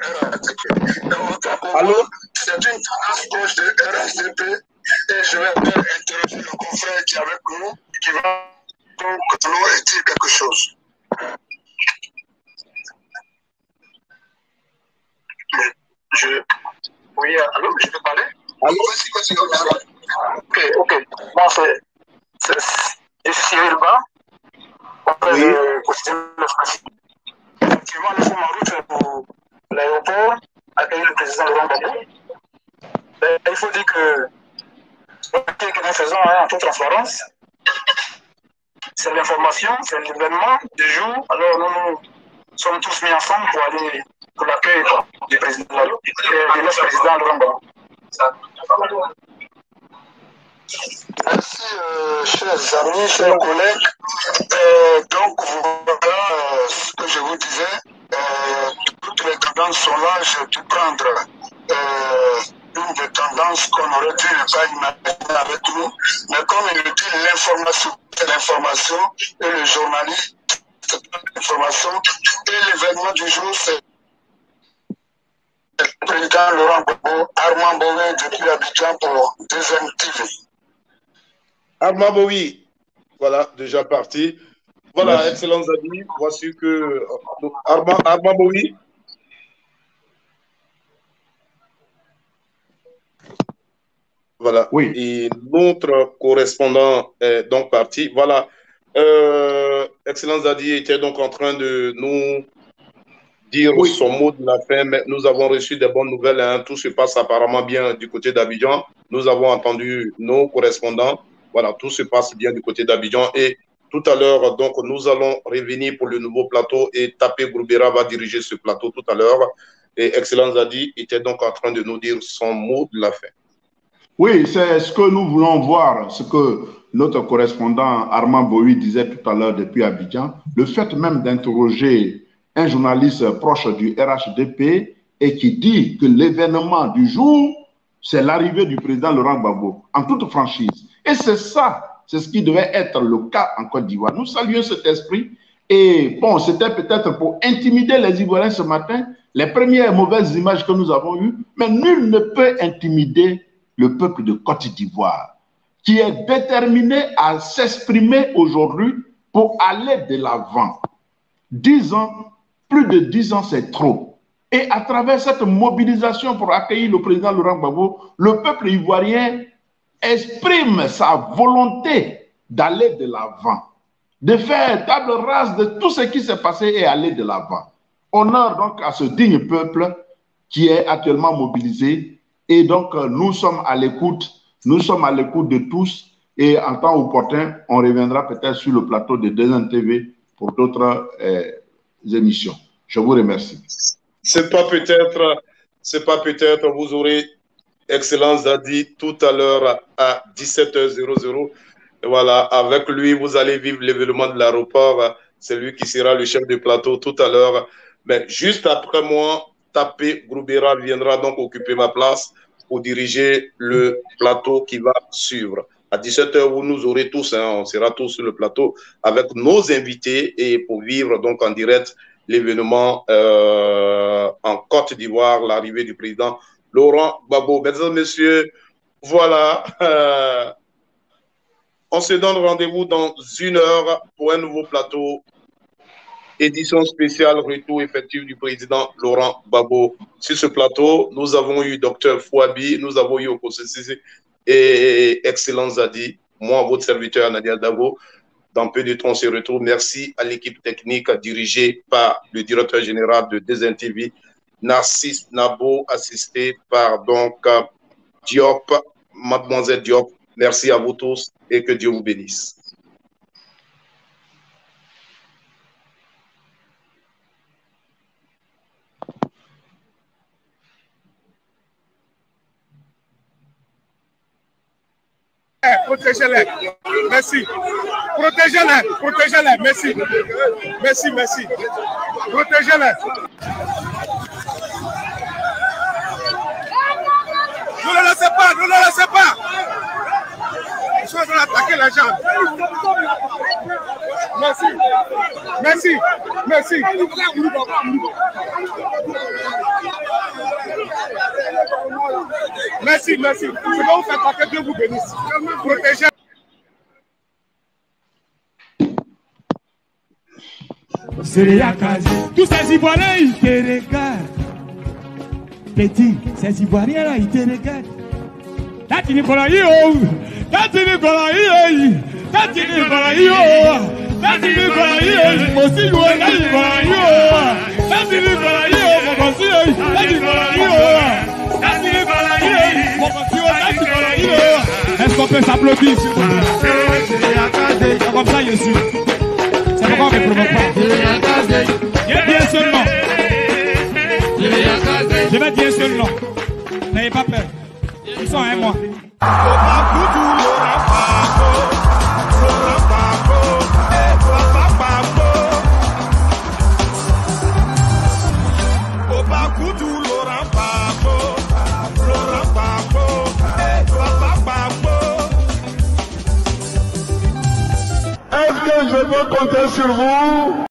Allô? C'est une tendance proche de R S D P et je vais interroger le confrère qui est avec nous, qui va donc nous dire quelque chose. Je... Oui, allô, je peux parler? Allô? Ok, ok. Moi, c'est... Je suis Cyril Ba. Oui. Effectivement, nous sommes en route pour l'aéroport, accueillir le président Laurent Gbagbo. Il faut dire que faisons hein, en toute transparence. C'est l'information, c'est l'événement du jour. Alors nous nous sommes tous mis ensemble pour aller pour l'accueil du président, de l'ex-président Laurent Gbagbo. Merci, euh, chers amis, chers collègues. Euh, donc, voilà euh, ce que je vous disais. Euh, toutes les tendances sont là. J'ai dû prendre euh, une des tendances qu'on aurait dû ne pas imaginer avec nous. Mais comme il le dit, l'information, c'est l'information, et le journaliste, c'est l'information, et l'événement du jour, c'est le président Laurent Gbagbo, Armand Bové depuis Abidjan pour deux M T V. Armand Bowie, voilà, déjà parti. Voilà, Merci. excellents amis, voici que Armand, Armand Bowie. Voilà, oui. Et notre correspondant est donc parti. Voilà, euh, excellents Zadi était donc en train de nous dire oui. son mot de la fin, mais nous avons reçu des bonnes nouvelles. Hein. Tout se passe apparemment bien du côté d'Abidjan. Nous avons entendu nos correspondants. Voilà, tout se passe bien du côté d'Abidjan. Et tout à l'heure, donc, nous allons revenir pour le nouveau plateau et Tapé Groubeira va diriger ce plateau tout à l'heure. Et Excellence Zadi était donc en train de nous dire son mot de la fin. Oui, c'est ce que nous voulons voir, ce que notre correspondant Armand Bowie disait tout à l'heure depuis Abidjan. Le fait même d'interroger un journaliste proche du R H D P et qui dit que l'événement du jour, c'est l'arrivée du président Laurent Gbagbo, en toute franchise. Et c'est ça, c'est ce qui devait être le cas en Côte d'Ivoire. Nous saluons cet esprit. Et bon, c'était peut-être pour intimider les Ivoiriens ce matin, les premières mauvaises images que nous avons eues, mais nul ne peut intimider le peuple de Côte d'Ivoire, qui est déterminé à s'exprimer aujourd'hui pour aller de l'avant. Dix ans, plus de dix ans, c'est trop. Et à travers cette mobilisation pour accueillir le président Laurent Gbagbo, le peuple ivoirien exprime sa volonté d'aller de l'avant, de faire table rase de tout ce qui s'est passé et aller de l'avant. Honneur donc à ce digne peuple qui est actuellement mobilisé. Et donc, nous sommes à l'écoute, nous sommes à l'écoute de tous. Et en temps opportun, on reviendra peut-être sur le plateau de deux N T V pour d'autres euh, émissions. Je vous remercie. C'est pas peut-être, c'est pas peut-être, vous aurez Excellence Zadi tout à l'heure à dix-sept heures. Voilà, avec lui, vous allez vivre l'événement de l'aéroport. C'est lui qui sera le chef de plateau tout à l'heure. Mais juste après moi, Tapé Groubeira viendra donc occuper ma place pour diriger le plateau qui va suivre. À dix-sept heures, vous nous aurez tous, hein, on sera tous sur le plateau avec nos invités et pour vivre donc en direct l'événement euh, en Côte d'Ivoire, l'arrivée du président Laurent Gbagbo. Mesdames et messieurs, voilà, euh, on se donne rendez-vous dans une heure pour un nouveau plateau. Édition spéciale retour effectif du président Laurent Gbagbo. Sur ce plateau, nous avons eu Docteur Fouabi, nous avons eu Okosesisi et Excellence Zadi, moi, votre serviteur Nadia Davo. Dans peu de temps, on se retrouve. Merci à l'équipe technique dirigée par le directeur général de deux N T V, Narcisse Nabo, assisté par donc Diop, Mademoiselle Diop. Merci à vous tous et que Dieu vous bénisse. Protégez-les. Merci. Protégez-les. Protégez-les. Merci. Merci, merci. Protégez-les. Ne le laissez pas, ne le laissez pas. Ils sont en train d'attaquer les gens. Merci. Merci. Merci. Merci, merci. Je vais vous faire pas que Dieu vous bénisse. Protégez. Tous ces Ivoiriens, ils te regardent. Petit, ces Ivoiriens-là, ils te regardent. Tati Nicolas Yo, Tati Nicolas Yo, Tati Nicolas Yo, Tati Nicolas Yo, moi aussi je vois Tati Nicolas Yo, Tati Nicolas Yo, moi aussi Tati Nicolas Yo, Tati Nicolas Yo, moi aussi Tati Nicolas Yo. qu'on peut s'applaudir, s'il vous plaît. C'est comme ça, je suis. C'est pourquoi on ne me provoque pas. Viens bien seulement. Je vais dire seul nom. N'ayez pas peur. Ils sont un mois. Est-ce que je peux compter sur vous?